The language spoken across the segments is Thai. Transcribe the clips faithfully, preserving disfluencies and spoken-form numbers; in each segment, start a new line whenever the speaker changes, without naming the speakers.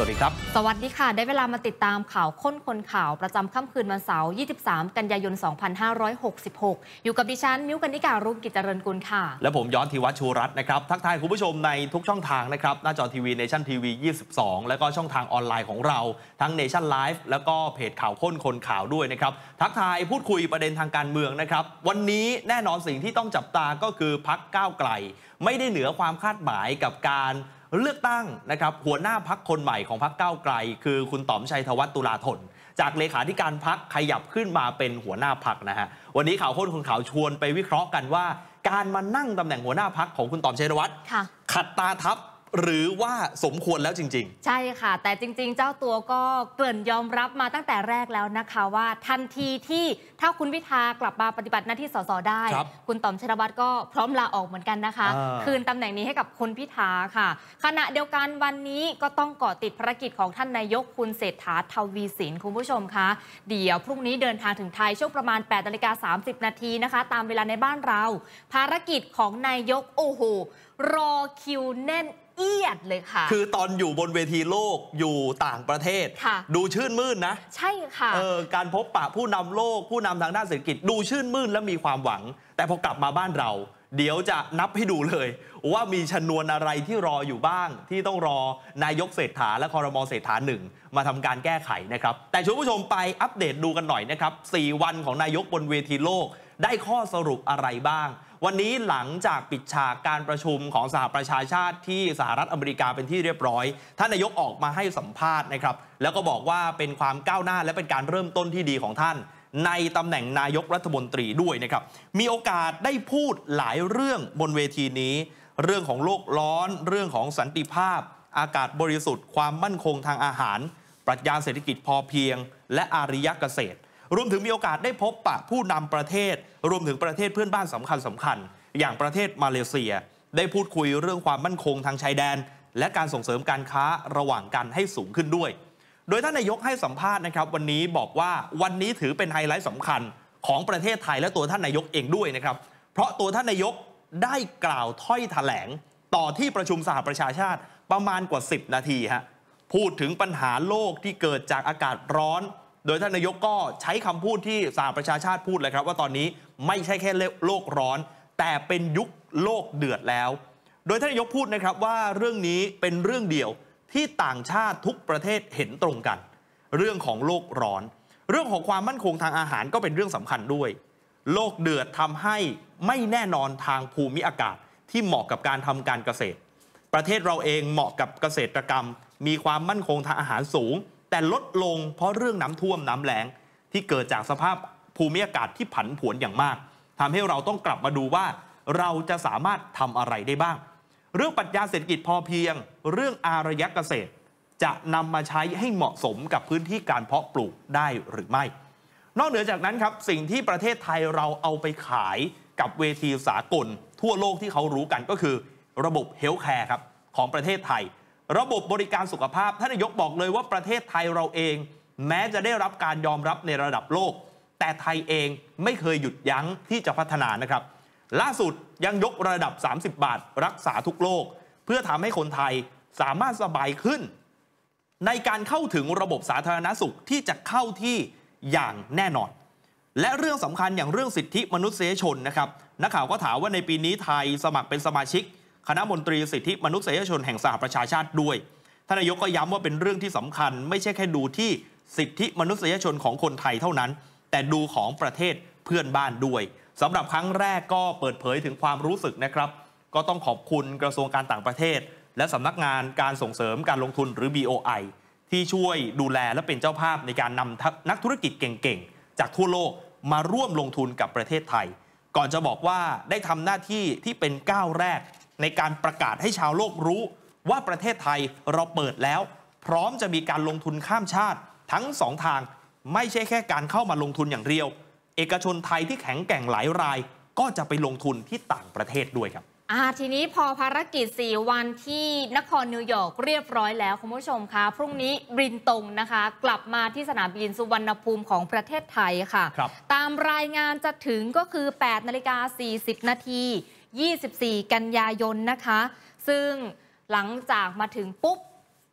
วัสดีครับ
สวัสดีค่ะได้เวลามาติดตามข่าวค้นคนข่าวประจำค่ำคืนวันเสาร์ยี่สิบสามกันยายนสองพันห้าร้อยหกสิบหกอยู่กับดิฉันมิ้วกนิการุงกิจเจริญกุลค่ะ
และผมย้อนธีวัชชูรัตน์นะครับทักทายคุณผู้ชมในทุกช่องทางนะครับหน้าจอทีวีเนชั่นทีวียี่สิบสองแล้วก็ช่องทางออนไลน์ของเราทั้งเนชั่นไลฟ์แล้วก็เพจข่าวค้นคนข่าวด้วยนะครับทักทายพูดคุยประเด็นทางการเมืองนะครับวันนี้แน่นอนสิ่งที่ต้องจับตาก็คือพรรคก้าวไกลไม่ได้เหนือความคาดหมายกับการเลือกตั้งนะครับหัวหน้าพรรคคนใหม่ของพรรคก้าวไกลคือคุณต๋อมชัยธวัฒน์ตุลาธนจากเลขาธิการพรรคขยับขึ้นมาเป็นหัวหน้าพรรคนะฮะวันนี้ข่าวค้นคนข่าวชวนไปวิเคราะห์กันว่าการมานั่งตำแหน่งหัวหน้าพรรคของคุณต๋อมชัยธวัฒน์ขัดตาทัพหรือว่าสมควรแล้วจริง
ๆใช่ค่ะแต่จริงๆเจ้าตัวก็เกริ่นยอมรับมาตั้งแต่แรกแล้วนะคะว่าทันทีที่ถ้าคุณพิธากลับมาปฏิบัติหน้าที่สสได้ คุณต๋อมชัยธวัฒน์ก็พร้อมลาออกเหมือนกันนะคะคืนตำแหน่งนี้ให้กับคุณพิธาค่ะขณะเดียวกันวันนี้ก็ต้องเกาะติดภารกิจของท่านนายกคุณเศรษฐาทวีสินคุณผู้ชมคะเดี๋ยวพรุ่งนี้เดินทางถึงไทยช่วงประมาณแปดนาฬิกาสามสิบนาทีนะคะตามเวลาในบ้านเราภารกิจของนายกโอ้โหรอคิวแน่นเอียดเลยค่ะ
คือตอนอยู่บนเวทีโลกอยู่ต่างประเทศดูชื่นมื่นนะ
ใช่ค่ะ
เออการพบปะผู้นำโลกผู้นำทางด้านเศรษฐกิจดูชื่นมื่นและมีความหวังแต่พอกลับมาบ้านเราเดี๋ยวจะนับให้ดูเลยว่ามีชนวนอะไรที่รออยู่บ้างที่ต้องรอนายกเศรษฐาและครม.เศรษฐาหนึ่งมาทำการแก้ไขนะครับแต่ชวนผู้ชมไปอัปเดตดูกันหน่อยนะครับสี่วันของนายกบนเวทีโลกได้ข้อสรุปอะไรบ้างวันนี้หลังจากปิดฉากการประชุมของสหประชาชาติที่สหรัฐอเมริกาเป็นที่เรียบร้อยท่านนายกออกมาให้สัมภาษณ์นะครับแล้วก็บอกว่าเป็นความก้าวหน้าและเป็นการเริ่มต้นที่ดีของท่านในตำแหน่งนายกรัฐมนตรีด้วยนะครับมีโอกาสได้พูดหลายเรื่องบนเวทีนี้เรื่องของโลกร้อนเรื่องของสันติภาพอากาศบริสุทธิ์ความมั่นคงทางอาหารปรัชญาเศรษฐกิจพอเพียงและอารยเกษตรรวมถึงมีโอกาสได้พบปะผู้นำประเทศรวมถึงประเทศเพื่อนบ้านสำคัญสำคัญอย่างประเทศมาเลเซียได้พูดคุยเรื่องความมั่นคงทางชายแดนและการส่งเสริมการค้าระหว่างกันให้สูงขึ้นด้วยโดยท่านนายกให้สัมภาษณ์นะครับวันนี้บอกว่าวันนี้ถือเป็นไฮไลท์สำคัญของประเทศไทยและตัวท่านนายกเองด้วยนะครับเพราะตัวท่านนายกได้กล่าวถ้อยแถลงต่อที่ประชุมสหประชาชาติประมาณกว่าสิบนาทีฮะพูดถึงปัญหาโลกที่เกิดจากอากาศร้อนโดยท่านนายกก็ใช้คำพูดที่สหประชาชาติพูดเลยครับว่าตอนนี้ไม่ใช่แค่โลกร้อนแต่เป็นยุคโลกเดือดแล้วโดยท่านนายกพูดนะครับว่าเรื่องนี้เป็นเรื่องเดียวที่ต่างชาติทุกประเทศเห็นตรงกันเรื่องของโลกร้อนเรื่องของความมั่นคงทางอาหารก็เป็นเรื่องสำคัญด้วยโลกเดือดทำให้ไม่แน่นอนทางภูมิอากาศที่เหมาะกับการทำการเกษตรประเทศเราเองเหมาะกับเกษตรกรรมมีความมั่นคงทางอาหารสูงแต่ลดลงเพราะเรื่องน้ำท่วมน้ำแล้งที่เกิดจากสภาพภูมิอากาศที่ผันผวนอย่างมากทำให้เราต้องกลับมาดูว่าเราจะสามารถทำอะไรได้บ้างเรื่องปรัชญาเศรษฐกิจพอเพียงเรื่องอารยเกษตรจะนำมาใช้ให้เหมาะสมกับพื้นที่การเพาะปลูกได้หรือไม่นอกเหนือจากนั้นครับสิ่งที่ประเทศไทยเราเอาไปขายกับเวทีสากลทั่วโลกที่เขารู้กันก็คือระบบเฮลท์แคร์ครับของประเทศไทยระบบบริการสุขภาพท่านนายกบอกเลยว่าประเทศไทยเราเองแม้จะได้รับการยอมรับในระดับโลกแต่ไทยเองไม่เคยหยุดยั้งที่จะพัฒนานะครับล่าสุดยังยกระดับสามสิบบาทรักษาทุกโรคเพื่อทำให้คนไทยสามารถสบายขึ้นในการเข้าถึงระบบสาธารณสุขที่จะเข้าที่อย่างแน่นอนและเรื่องสำคัญอย่างเรื่องสิทธิมนุษยชนนะครับนักข่าวก็ถามว่าในปีนี้ไทยสมัครเป็นสมาชิกคณะมนตรีสิทธิมนุษยชนแห่งสหประชาชาติด้วยท่านนายกก็ย้ำว่าเป็นเรื่องที่สำคัญไม่ใช่แค่ดูที่สิทธิมนุษยชนของคนไทยเท่านั้นแต่ดูของประเทศเพื่อนบ้านด้วยสำหรับครั้งแรกก็เปิดเผยถึงความรู้สึกนะครับก็ต้องขอบคุณกระทรวงการต่างประเทศและสำนักงานการส่งเสริมการลงทุนหรือ บี โอ ไอ ที่ช่วยดูแลและเป็นเจ้าภาพในการนำนักธุรกิจเก่งๆจากทั่วโลกมาร่วมลงทุนกับประเทศไทยก่อนจะบอกว่าได้ทำหน้าที่ที่เป็นก้าวแรกในการประกาศให้ชาวโลกรู้ว่าประเทศไทยเราเปิดแล้วพร้อมจะมีการลงทุนข้ามชาติทั้งสองทางไม่ใช่แค่การเข้ามาลงทุนอย่างเดียวเอกชนไทยที่แข็งแกร่งหลายรายก็จะไปลงทุนที่ต่างประเทศด้วยครับ
อ่าทีนี้พอภารกิจสี่วันที่นครนิวยอร์กเรียบร้อยแล้วคุณผู้ชมคะพรุ่งนี้บินตรงนะคะกลับมาที่สนามบินสุวรรณภูมิของประเทศไทยค่ะตามรายงานจะถึงก็คือแปดนาฬิกาสี่สิบนาทียี่สิบสี่กันยายนนะคะซึ่งหลังจากมาถึงปุ๊บ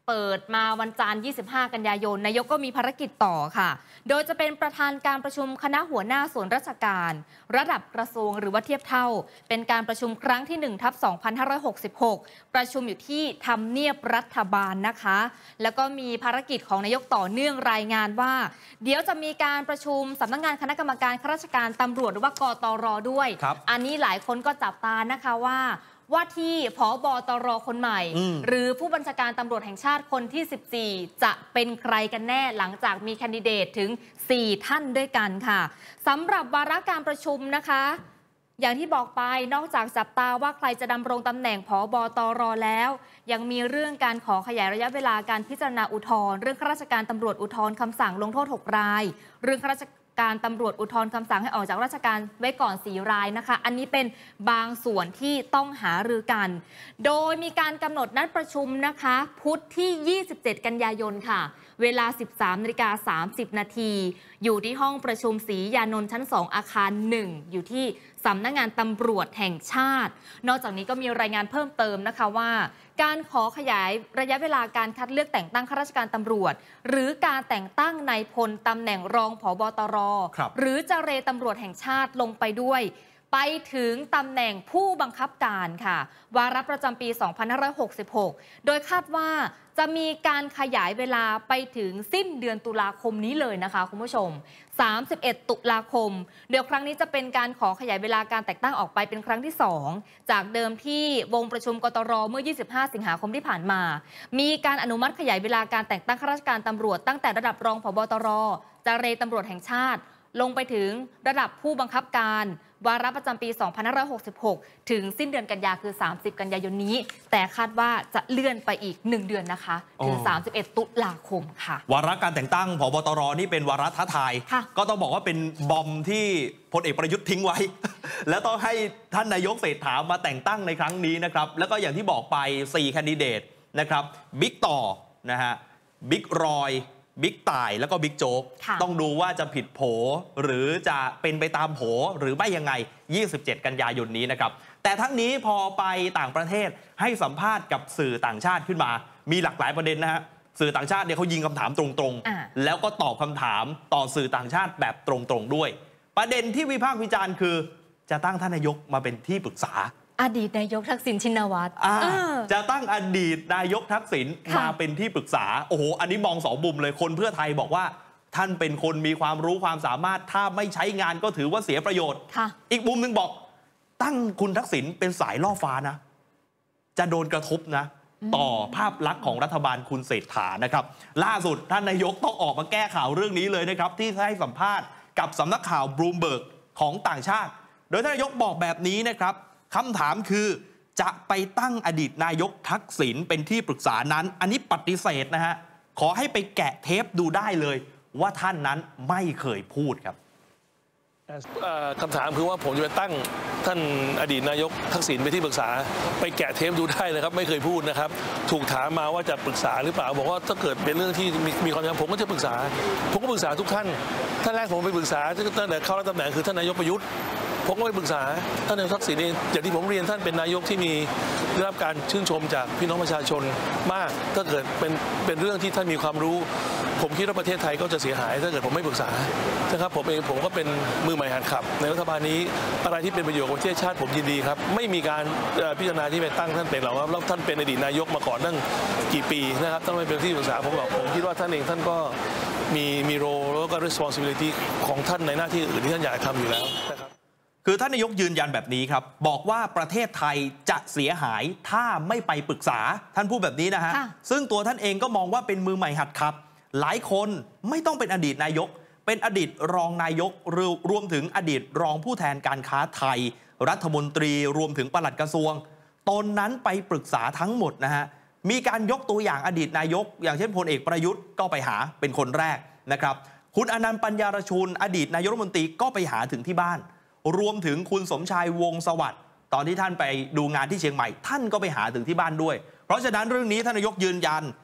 เปิดมาวันจันทร์ ยี่สิบห้า กันยายน นายกก็มีภารกิจต่อค่ะ โดยจะเป็นประธานการประชุมคณะหัวหน้าส่วนราชการ ระดับกระทรวงหรือว่าเทียบเท่า เป็นการประชุมครั้งที่ หนึ่งทับสองพันห้าร้อยหกสิบหก ประชุมอยู่ที่ทำเนียบรัฐบาลนะคะ แล้วก็มีภารกิจของนายกต่อเนื่องรายงานว่า เดี๋ยวจะมีการประชุมสำนักงานคณะกรรมการข้าราชการตำรวจหรือว่ากตร.ด้วย อันนี้หลายคนก็จับตานะคะว่าว่าที่ผบตร.คนใหม่ หรือผู้บัญชาการตำรวจแห่งชาติคนที่ สิบสี่ จะเป็นใครกันแน่หลังจากมีแคนดิเดตถึง สี่ ท่านด้วยกันค่ะสำหรับวาระการประชุมนะคะ อย่างที่บอกไปนอกจากจับตาว่าใครจะดำรงตำแหน่งผบตร.แล้วยังมีเรื่องการขอขยายระยะเวลาการพิจารณาอุทธรณ์เรื่องข้าราชการตำรวจอุทธรณ์คำสั่งลงโทษหกรายเรื่องข้าราชการตำรวจอุทธรณ์คำสั่งให้ออกจากราชการไว้ก่อนสี่รายนะคะอันนี้เป็นบางส่วนที่ต้องหารือกันโดยมีการกำหนดนัดประชุมนะคะพุธที่ ยี่สิบเจ็ด กันยายนค่ะเวลา สิบสามนาฬิกาสามสิบนาทีอยู่ที่ห้องประชุมศรียานนท์ชั้นสองอาคารหนึ่งอยู่ที่สำนักงานตำรวจแห่งชาตินอกจากนี้ก็มีรายงานเพิ่มเติมนะคะว่าการขอขยายระยะเวลาการคัดเลือกแต่งตั้งข้าราชการตำรวจหรือการแต่งตั้งนายพลตำแหน่งรองผบตรหรือเจรตำรวจแห่งชาติลงไปด้วยไปถึงตำแหน่งผู้บังคับการค่ะวาระประจำปี สองพันห้าร้อยหกสิบหก โดยคาดว่าจะมีการขยายเวลาไปถึงสิ้นเดือนตุลาคมนี้เลยนะคะคุณผู้ชม สามสิบเอ็ด ตุลาคมเดี๋ยวครั้งนี้จะเป็นการขอขยายเวลาการแต่งตั้งออกไปเป็นครั้งที่สองจากเดิมที่วงประชุมกตรเมื่อ ยี่สิบห้า สิงหาคมที่ผ่านมามีการอนุมัติขยายเวลาการแต่งตั้งข้าราชการตำรวจตั้งแต่ระดับรองผบตรเจรตำรวจแห่งชาติลงไปถึงระดับผู้บังคับการวาระประจำปี สองพันห้าร้อยหกสิบหก ถึงสิ้นเดือนกันยาคือ สามสิบ กันยายนนี้แต่คาดว่าจะเลื่อนไปอีกหนึ่งเดือนนะคะถึง สามสิบเอ็ด ตุลาคมค่ะ
วาระการแต่งตั้งผบตรนี่เป็นวาระท้าทายก็ต้องบอกว่าเป็นบอมที่พลเอกประยุทธ์ทิ้งไว้ แล้วต้องให้ท่านนายกเศรษฐามาแต่งตั้งในครั้งนี้นะครับแล้วก็อย่างที่บอกไปสี่แคนดิเดตนะครับบิ๊กต่อนะฮะบิ๊กรอยบิ๊กต่ายแล้วก็บิ๊กโจ๊กต้องดูว่าจะผิดโผหรือจะเป็นไปตามโผหรือไม่ยังไง ยี่สิบเจ็ด กันยายนนี้นะครับแต่ทั้งนี้พอไปต่างประเทศให้สัมภาษณ์กับสื่อต่างชาติขึ้นมามีหลากหลายประเด็นนะฮะสื่อต่างชาติเนี่ยเขายิงคำถามตรงๆแล้วก็ตอบคำถามต่อสื่อต่างชาติแบบตรงๆด้วยประเด็นที่วิพากษ์วิจารณ์คือจะตั้งท่านนายกมาเป็นที่ปรึกษา
อดีตนายกทักษิณชินวัตร
จะตั้งอดีตนายกทักษิณมาเป็นที่ปรึกษาโอ้โหอันนี้มองสองมุมเลยคนเพื่อไทยบอกว่าท่านเป็นคนมีความรู้ความสามารถถ้าไม่ใช้งานก็ถือว่าเสียประโยชน์อีกมุมหนึ่งบอกตั้งคุณทักษิณเป็นสายล่อฟ้านะจะโดนกระทบนะต่อภาพลักษณ์ของรัฐบาลคุณเศรษฐานะครับล่าสุดท่านนายกต้องออกมาแก้ข่าวเรื่องนี้เลยนะครับที่ให้สัมภาษณ์กับสำนักข่าวบลูมเบิร์กของต่างชาติโดยท่านนายกบอกแบบนี้นะครับคำถามคือจะไปตั้งอดีตนายกทักษิณเป็นที่ปรึกษานั้นอันนี้ปฏิเสธนะฮะขอให้ไปแกะเทปดูได้เลยว่าท่านนั้นไม่เคยพูดครับ
คำถามคือว่าผมจะไปตั้งท่านอดีตนายกทักษิณเป็นที่ปรึกษาไปแกะเทปดูได้เลยครับไม่เคยพูดนะครับถูกถามมาว่าจะปรึกษาหรือเปล่าบอกว่าถ้าเกิดเป็นเรื่องที่มีมีความจำเป็นผมก็จะปรึกษาผมก็ปรึกษาทุกท่านท่านแรกผมไปปรึกษาตั้งแต่เข้ารับตำแหน่งคือท่านนายกประยุทธ์ผมก็ไปปรึกษาท่านนายกทักษิณเองอย่างที่ผมเรียนท่านเป็นนายกที่มีได้รับการชื่นชมจากพี่น้องประชาชนมากถ้าเกิดเป็นเป็นเรื่องที่ท่านมีความรู้ผมคิดว่าประเทศไทยก็จะเสียหายถ้าเกิดผมไม่ปรึกษานะครับผมเองผมก็เป็นมือใหม่หัดขับในรัฐบาลนี้อะไรที่เป็นประโยชน์กับประเทศชาติผมยินดีครับไม่มีการพิจารณาที่ไปตั้งท่านเป็นหรอกครับแล้วท่านเป็นอดีตนายกมาก่อนตั้งกี่ปีนะครับต้องไปเป็นที่ปรึกษาผมบอกผมคิดว่าท่านเองท่านก็มีมีโรแล้วก็ responsibility ของท่านในหน้าที่อื่นที่ท่านอยากทำอยู่แล้วนะครับ
คือท่านนายกยืนยันแบบนี้ครับบอกว่าประเทศไทยจะเสียหายถ้าไม่ไปปรึกษาท่านพูดแบบนี้นะฮะซึ่งตัวท่านเองก็มองว่าเป็นมือใหม่หัดขับหลายคนไม่ต้องเป็นอดีตนายกเป็นอดีตรองนายกรวมถึงอดีตรองผู้แทนการค้าไทยรัฐมนตรีรวมถึงปลัดกระทรวงตนนั้นไปปรึกษาทั้งหมดนะฮะมีการยกตัวอย่างอดีตนายกอย่างเช่นพลเอกประยุทธ์ก็ไปหาเป็นคนแรกนะครับคุณอนันต์ปัญญารชุนอดีตนายกรัฐมนตรีก็ไปหาถึงที่บ้านรวมถึงคุณสมชายวงศ์สวัสดิ์ตอนที่ท่านไปดูงานที่เชียงใหม่ท่านก็ไปหาถึงที่บ้านด้วยเพราะฉะนั้นเรื่องนี้ท่านนายกยืนยัน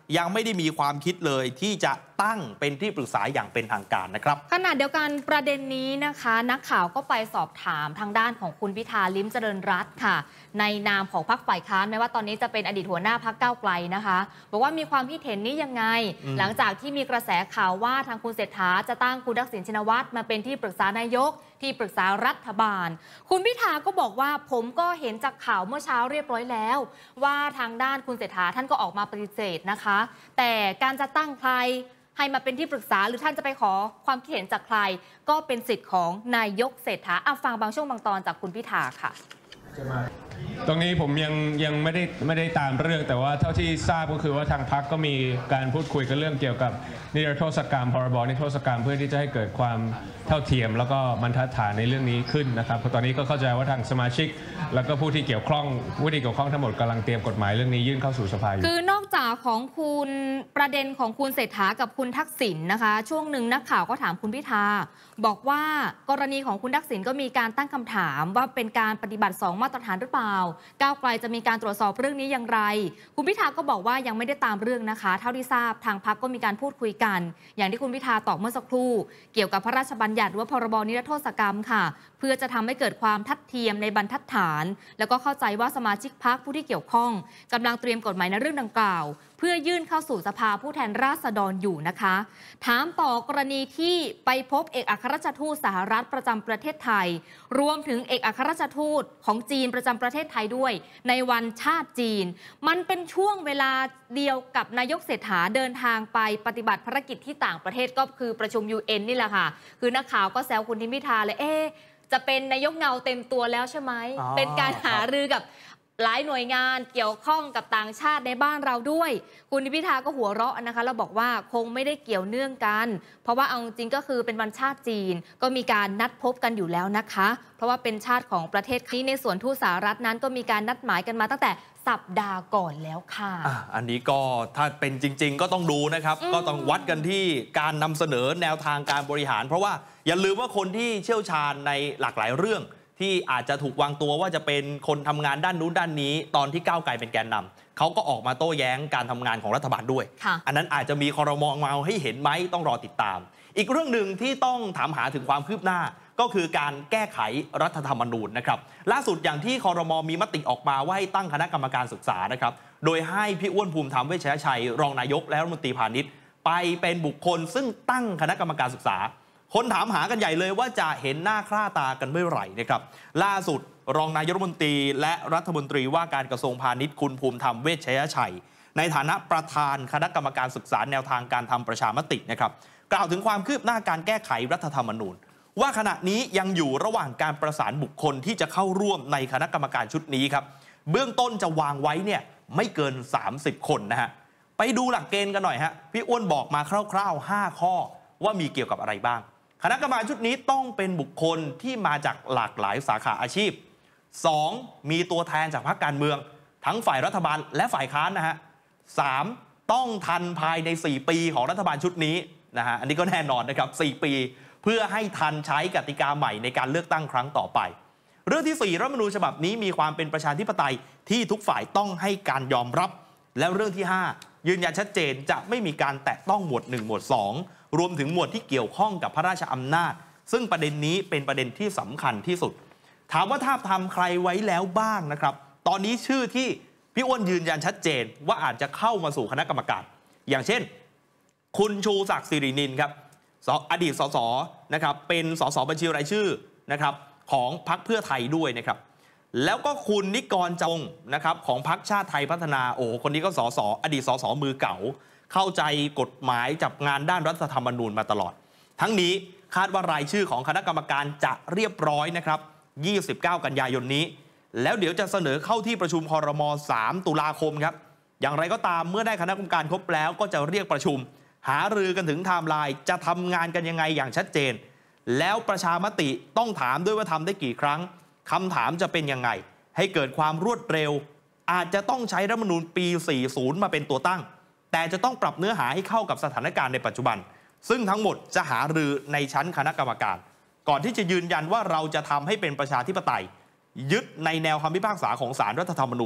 ยังไม่ได้มีความคิดเลยที่จะตั้งเป็นที่ปรึกษาอย่างเป็นทางการนะครับ
ขณะเดียวกันประเด็นนี้นะคะนักข่าวก็ไปสอบถามทางด้านของคุณพิธาลิ้มเจริญรัตน์ค่ะในนามของพรรคฝ่ายค้านแม้ว่าตอนนี้จะเป็นอดีตหัวหน้าพรรคก้าวไกลนะคะบอกว่ามีความคิดเห็นนี้ยังไงหลังจากที่มีกระแสข่าวว่าทางคุณเศรษฐาจะตั้งคุณทักษิณชินวัตรมาเป็นที่ปรึกษานายกที่ปรึกษารัฐบาลคุณพิธาก็บอกว่าผมก็เห็นจากข่าวเมื่อเช้าเรียบร้อยแล้วว่าทางด้านคุณเศรษฐาท่านก็ออกมาปฏิเสธนะคะแต่การจะตั้งใครให้มาเป็นที่ปรึกษาหรือท่านจะไปขอความคิดเห็นจากใครก็เป็นสิทธิ์ของนายกเศรษฐาอ่ะฟังบางช่วงบางตอนจากคุณพิธาค่ะ
ตรงนี้ผมยังยังไม่ได้ไม่ได้ตามเรื่องแต่ว่าเท่าที่ทราบก็คือว่าทางพรรคก็มีการพูดคุยกันเรื่องเกี่ยวกับนิรโทษกรรมพรบนิรโทษกรรมเพื่อที่จะให้เกิดความเท่าเทียมแล้วก็บรรทัดฐานในเรื่องนี้ขึ้นนะครับเพราะตอนนี้ก็เข้าใจว่าทางสมาชิกแล้วก็ผู้ที่เกี่ยวข้องผู้ที่เกี่ยวข้องทั้งหมดกำลังเตรียมกฎหมายเรื่องนี้ยื่นเข้าสู่สภาอยู่
คือนอกจากของคุณประเด็นของคุณเศรษฐากับคุณทักษิณนะคะช่วงหนึ่งนักข่าวก็ถามคุณพิธาบอกว่ากรณีของคุณทักษิณก็มีการตั้งคำถามว่าเป็นการปฏิบัติสองมาตรฐานหรือเปล่าก้าวไกลจะมีการตรวจสอบเรื่องนี้อย่างไรคุณพิธาก็บอกว่ายังไม่ได้ตามเรื่องนะคะเท่าที่ทราบทางพรรคก็มีการพูดคุยกันอย่างที่คุณพิธาตอบเมื่อสักครู่เกี่ยวกับพระราชบัญญัติหรือว่าพรบนิรโทษกรรมค่ะเพื่อจะทำให้เกิดความทัดเทียมในบรรทัดฐานแล้วก็เข้าใจว่าสมาชิกพรรคผู้ที่เกี่ยวข้องกำลังเตรียมกฎหมายในเรื่องดังกล่าวเพื่อยื่นเข้าสู่สภาผู้แทนราษฎรอยู่นะคะถามต่อกรณีที่ไปพบเอกอัครราชทูตสหรัฐประจำประเทศไทยรวมถึงเอกอัครราชทูตของจีนประจำประเทศไทยด้วยในวันชาติจีนมันเป็นช่วงเวลาเดียวกับนายกเศรษฐาเดินทางไปปฏิบัติภารกิจที่ต่างประเทศก็คือประชุม ยู เอ็น นี่แหละค่ะคือนักข่าวก็แซวคุณทิมพิธาเลยเอ๊ะจะเป็นนายกเงาเต็มตัวแล้วใช่ไหมเป็นการหารือกับหลายหน่วยงานเกี่ยวข้องกับต่างชาติในบ้านเราด้วยคุณทิมพิธาก็หัวเราะนะคะแล้วบอกว่าคงไม่ได้เกี่ยวเนื่องกันเพราะว่าเอาจริงก็คือเป็นวันชาติจีนก็มีการนัดพบกันอยู่แล้วนะคะเพราะว่าเป็นชาติของประเทศนี้ในส่วนทูตสหรัฐนั้นก็มีการนัดหมายกันมาตั้งแต่สัปดาห์ก่อนแล้วค่ะ
อ, อันนี้ก็ถ้าเป็นจริงๆก็ต้องดูนะครับก็ต้องวัดกันที่การนำเสนอแนวทางการบริหารเพราะว่าอย่าลืมว่าคนที่เชี่ยวชาญในหลากหลายเรื่องที่อาจจะถูกวางตัวว่าจะเป็นคนทำงานด้านนู้นด้านนี้ตอนที่ก้าวไกลเป็นแกนนำเขาก็ออกมาโต้แย้งการทำงานของรัฐบาลด้วยอันนั้นอาจจะมีครม.มาให้เห็นไหมต้องรอติดตามอีกเรื่องหนึ่งที่ต้องถามหาถึงความคืบหน้าก็คือการแก้ไขรัฐธรรมนูญนะครับล่าสุดอย่างที่ครม.มีมติออกมาว่าให้ตั้งคณะกรรมการศึกษานะครับโดยให้พี่อ้วนภูมิธรรมเวชยชัยรองนายกและรัฐมนตรีพาณิชย์ไปเป็นบุคคลซึ่งตั้งคณะกรรมการศึกษาคนถามหากันใหญ่เลยว่าจะเห็นหน้าค่าตากันเมื่อไหร่นะครับล่าสุดรองนายกรัฐมนตรีและรัฐมนตรีว่าการกระทรวงพาณิชย์คุณภูมิธรรมเวชยชัยในฐานะประธานคณะกรรมการศึกษาแนวทางการทำประชามตินะครับกล่าวถึงความคืบหน้าการแก้ไขรัฐธรรมนูญว่าขณะนี้ยังอยู่ระหว่างการประสานบุคคลที่จะเข้าร่วมในคณะกรรมการชุดนี้ครับเบื้องต้นจะวางไว้เนี่ยไม่เกินสามสิบคนนะฮะไปดูหลักเกณฑ์กันหน่อยฮะพี่อ้วนบอกมาคร่าวๆห้าข้อว่ามีเกี่ยวกับอะไรบ้างคณะกรรมการชุดนี้ต้องเป็นบุคคลที่มาจากหลากหลายสาขาอาชีพสองมีตัวแทนจากพรรคการเมืองทั้งฝ่ายรัฐบาลและฝ่ายค้านนะฮะสามต้องทันภายในสี่ปีของรัฐบาลชุดนี้นะฮะอันนี้ก็แน่นอนนะครับสี่ปีเพื่อให้ทันใช้กติกาใหม่ในการเลือกตั้งครั้งต่อไปเรื่องที่สี่รัฐธรรมนูญฉบับนี้มีความเป็นประชาธิปไตยที่ทุกฝ่ายต้องให้การยอมรับแล้วเรื่องที่ห้ายืนยันชัดเจนจะไม่มีการแตะต้องหมวดหนึ่งหมวดสองรวมถึงหมวดที่เกี่ยวข้องกับพระราชอำนาจซึ่งประเด็นนี้เป็นประเด็นที่สำคัญที่สุดถามว่าทาบทามใครไว้แล้วบ้างนะครับตอนนี้ชื่อที่พี่อ้วนยืนยันชัดเจนว่าอาจจะเข้ามาสู่คณะกรรมการอย่างเช่นคุณชูศักดิ์สิรินินครับอดีตสสนะครับเป็นสสบัญชีรายชื่อนะครับของพรรคเพื่อไทยด้วยนะครับแล้วก็คุณนิกรจงนะครับของพรรคชาติไทยพัฒนาโอ้คนนี้ก็สสอดีตสสมือเก่าเข้าใจกฎหมายจับงานด้านรัฐธรรมนูญมาตลอดทั้งนี้คาดว่ารายชื่อของคณะกรรมการจะเรียบร้อยนะครับยี่สิบเก้ากันยายนนี้แล้วเดี๋ยวจะเสนอเข้าที่ประชุมครมสามตุลาคมครับอย่างไรก็ตามเมื่อได้คณะกรรมการครบแล้วก็จะเรียกประชุมหารือกันถึงไทม์ไลน์จะทำงานกันยังไงอย่างชัดเจนแล้วประชามติต้องถามด้วยว่าทำได้กี่ครั้งคำถามจะเป็นยังไงให้เกิดความรวดเร็วอาจจะต้องใช้รัฐธรรมนูญปีสี่สิบมาเป็นตัวตั้งแต่จะต้องปรับเนื้อหาให้เข้ากับสถานการณ์ในปัจจุบันซึ่งทั้งหมดจะหารือในชั้นคณะกรรมการก่อนที่จะยืนยันว่าเราจะทำให้เป็นประชาธิปไตยยึดในแนวคำพิพากษาของศาลรัฐธรรมนูญ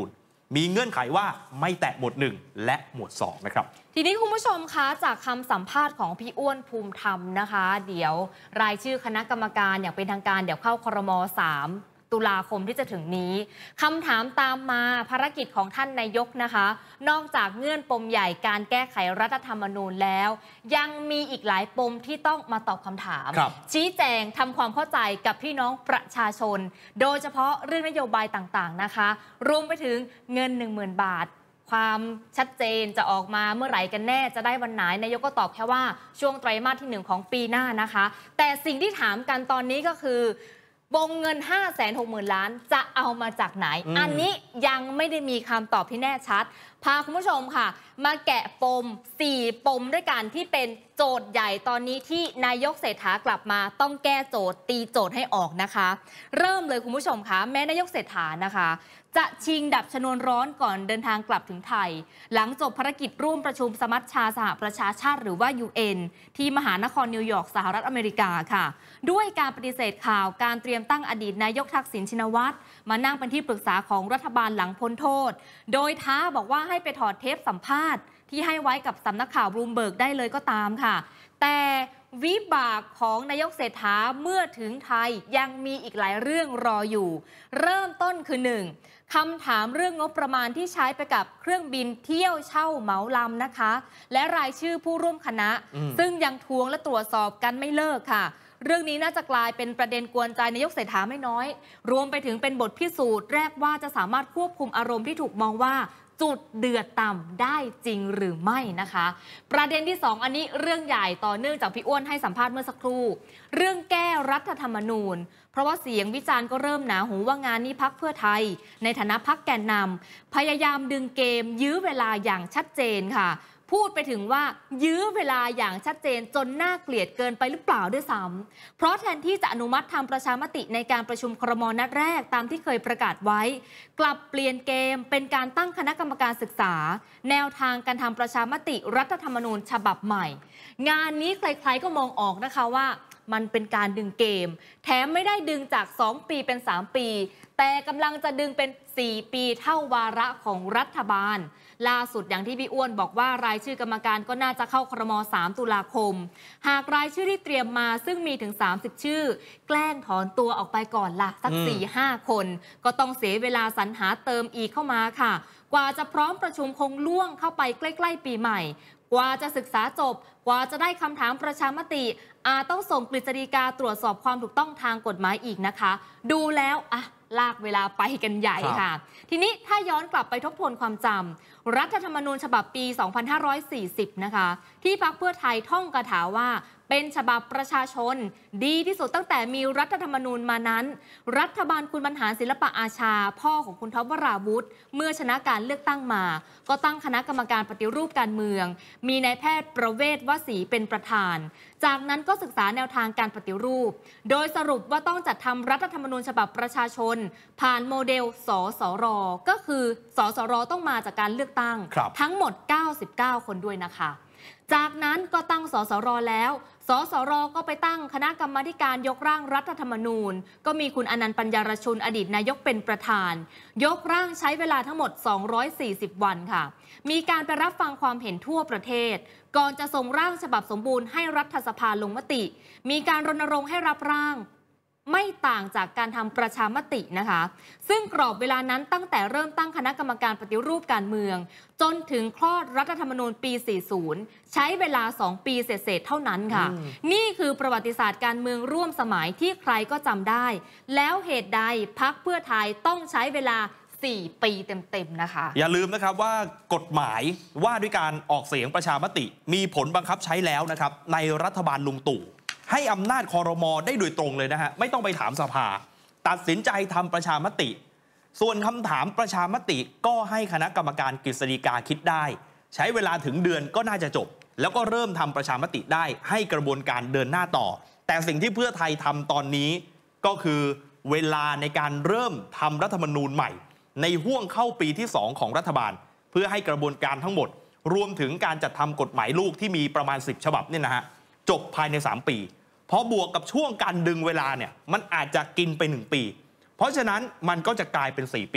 มีเงื่อนไขว่าไม่แตะหมวดหนึ่งและหมวดสองนะครับ
ทีนี้คุณผู้ชมคะจากคำสัมภาษณ์ของพี่อ้วนภูมิธรรมนะคะเดี๋ยวรายชื่อคณะกรรมการอย่างเป็นทางการเดี๋ยวเข้าครม.สามตุลาคมที่จะถึงนี้คำถามตามมาภารกิจของท่านนายกนะคะนอกจากเงื่อนปมใหญ่การแก้ไขรัฐธรรมนูญแล้วยังมีอีกหลายปมที่ต้องมาตอบคำถามชี้แจงทำความเข้าใจกับพี่น้องประชาชนโดยเฉพาะเรื่องนโยบายต่างๆนะคะรวมไปถึงเงิน หนึ่งหมื่น บาทความชัดเจนจะออกมาเมื่อไหร่กันแน่จะได้วันไหนนายกก็ตอบแค่ว่าช่วงไตรมาสที่หนึ่งของปีหน้านะคะแต่สิ่งที่ถามกันตอนนี้ก็คือวงเงิน ห้าแสนหกหมื่น ล้านจะเอามาจากไหน อ, อันนี้ยังไม่ได้มีคำตอบที่แน่ชัดพาคุณผู้ชมค่ะมาแกะปมสี่ปมด้วยกันที่เป็นโจทย์ใหญ่ตอนนี้ที่นายกเศรษฐากลับมาต้องแก้โจทย์ตีโจทย์ให้ออกนะคะเริ่มเลยคุณผู้ชมคะแม้นายกเศรษฐานะคะจะชิงดับชนวนร้อนก่อนเดินทางกลับถึงไทยหลังจบภารกิจร่วมประชุมสมัชชาสหประชาชาติหรือว่า ยู เอ็น ที่มหานครนิวยอร์กสหรัฐอเมริกาค่ะด้วยการปฏิเสธข่าวการเตรียมตั้งอดีตนายกทักษิณชินวัตรมานั่งเป็นที่ปรึกษาของรัฐบาลหลังพ้นโทษโดยท้าบอกว่าให้ไปถอดเทปสัมภาษณ์ที่ให้ไว้กับสำนักข่าวบลูมเบิร์กได้เลยก็ตามค่ะแต่วิบากของนายกเศรษฐาเมื่อถึงไทยยังมีอีกหลายเรื่องรออยู่เริ่มต้นคือหนึ่งคำถามเรื่องงบประมาณที่ใช้ไปกับเครื่องบินเที่ยวเช่าเหมาลำนะคะและรายชื่อผู้ร่วมคณะซึ่งยังทวงและตรวจสอบกันไม่เลิกค่ะเรื่องนี้น่าจะกลายเป็นประเด็นกวนใจนายกเศรษฐาไม่น้อยรวมไปถึงเป็นบทพิสูจน์แรกว่าจะสามารถควบคุมอารมณ์ที่ถูกมองว่าจุดเดือดต่ำได้จริงหรือไม่นะคะประเด็นที่สองอันนี้เรื่องใหญ่ต่อเนื่องจากพี่อ้วนให้สัมภาษณ์เมื่อสักครู่เรื่องแก้รัฐธรรมนูญเพราะว่าเสียงวิจารณ์ก็เริ่มหนาหูว่างานนี้พรรคเพื่อไทยในฐานะพรรคแกนนำพยายามดึงเกมยื้อเวลาอย่างชัดเจนค่ะพูดไปถึงว่ายื้อเวลาอย่างชัดเจนจนน่าเกลียดเกินไปหรือเปล่าด้วยซ้ำเพราะแทนที่จะอนุมัติทำประชามติในการประชุมครม.นัดแรกตามที่เคยประกาศไว้กลับเปลี่ยนเกมเป็นการตั้งคณะกรรมการศึกษาแนวทางการทำประชามติรัฐธรรมนูญฉบับใหม่งานนี้ใครๆก็มองออกนะคะว่ามันเป็นการดึงเกมแถมไม่ได้ดึงจากสองปีเป็นสามปีแต่กำลังจะดึงเป็นสี่ปีเท่าวาระของรัฐบาลล่าสุดอย่างที่พี่อ้วนบอกว่ารายชื่อกรรมการก็น่าจะเข้าครม.สามตุลาคมหากรายชื่อที่เตรียมมาซึ่งมีถึงสามสิบชื่อแกล้งถอนตัวออกไปก่อนละสัก สี่ห้า คนก็ต้องเสียเวลาสรรหาเติมอีกเข้ามาค่ะกว่าจะพร้อมประชุมคงล่วงเข้าไปใกล้ๆปีใหม่กว่าจะศึกษาจบกว่าจะได้คำถามประชามติอาจต้องส่งกฤษฎีกาตรวจสอบความถูกต้องทางกฎหมายอีกนะคะดูแล้วอะลากเวลาไปกันใหญ่ค่ะทีนี้ถ้าย้อนกลับไปทบทวนความจำรัฐธรรมนูญฉบับปี สองพันห้าร้อยสี่สิบ นะคะที่พรรคเพื่อไทยท่องคาถาว่าเป็นฉบับประชาชนดีที่สุดตั้งแต่มีรัฐธรรมนูญมานั้นรัฐบาลคุณบรรหารศิลปะอาชาพ่อของคุณท็อปวราวุธเมื่อชนะการเลือกตั้งมาก็ตั้งคณะกรรมการปฏิรูปการเมืองมีนายแพทย์ประเวศวสีเป็นประธานจากนั้นก็ศึกษาแนวทางการปฏิรูปโดยสรุปว่าต้องจัดทำรัฐธรรมนูญฉบับประชาชนผ่านโมเดลสสรก็คือสสรต้องมาจากการเลือกตั้งทั้งหมดเก้าสิบเก้าคนด้วยนะคะจากนั้นก็ตั้งสสรแล้วสสรก็ไปตั้งคณะกรรมาธิการยกร่างรัฐธรรมนูญก็มีคุณอนันต์ปัญญารชุนอดีตนายกเป็นประธานยกร่างใช้เวลาทั้งหมดสองร้อยสี่สิบวันค่ะมีการไปรับฟังความเห็นทั่วประเทศก่อนจะส่งร่างฉบับสมบูรณ์ให้รัฐสภาลงมติมีการรณรงค์ให้รับร่างไม่ต่างจากการทำประชามตินะคะซึ่งกรอบเวลานั้นตั้งแต่เริ่มตั้งคณะกรรมการปฏิรูปการเมืองจนถึงคลอดรัฐธรรมนูญปี สี่สิบ ใช้เวลาสองปีเศษๆเท่านั้นค่ะนี่คือประวัติศาสตร์การเมืองร่วมสมัยที่ใครก็จำได้แล้วเหตุใดพรรคเพื่อไทยต้องใช้เวลาสี่ปีเต็มๆนะคะ
อย่าลืมนะครับว่ากฎหมายว่าด้วยการออกเสียงประชามติมีผลบังคับใช้แล้วนะครับในรัฐบาลลุงตู่ให้อำนาจครม.ได้โดยตรงเลยนะฮะไม่ต้องไปถามสภาตัดสินใจทำประชามติส่วนคำถามประชามติก็ให้คณะกรรมการกฤษฎีกาคิดได้ใช้เวลาถึงเดือนก็น่าจะจบแล้วก็เริ่มทำประชามติได้ให้กระบวนการเดินหน้าต่อแต่สิ่งที่เพื่อไทยทำตอนนี้ก็คือเวลาในการเริ่มทำรัฐธรรมนูญใหม่ในห่วงเข้าปีที่สองของรัฐบาลเพื่อให้กระบวนการทั้งหมดรวมถึงการจัดทำกฎหมายลูกที่มีประมาณสิบฉบับเนี่ยนะฮะจบภายในสามปีพอบวกกับช่วงการดึงเวลาเนี่ยมันอาจจะกินไปหนึ่งปีเพราะฉะนั้นมันก็จะกลายเป็นสี่ปี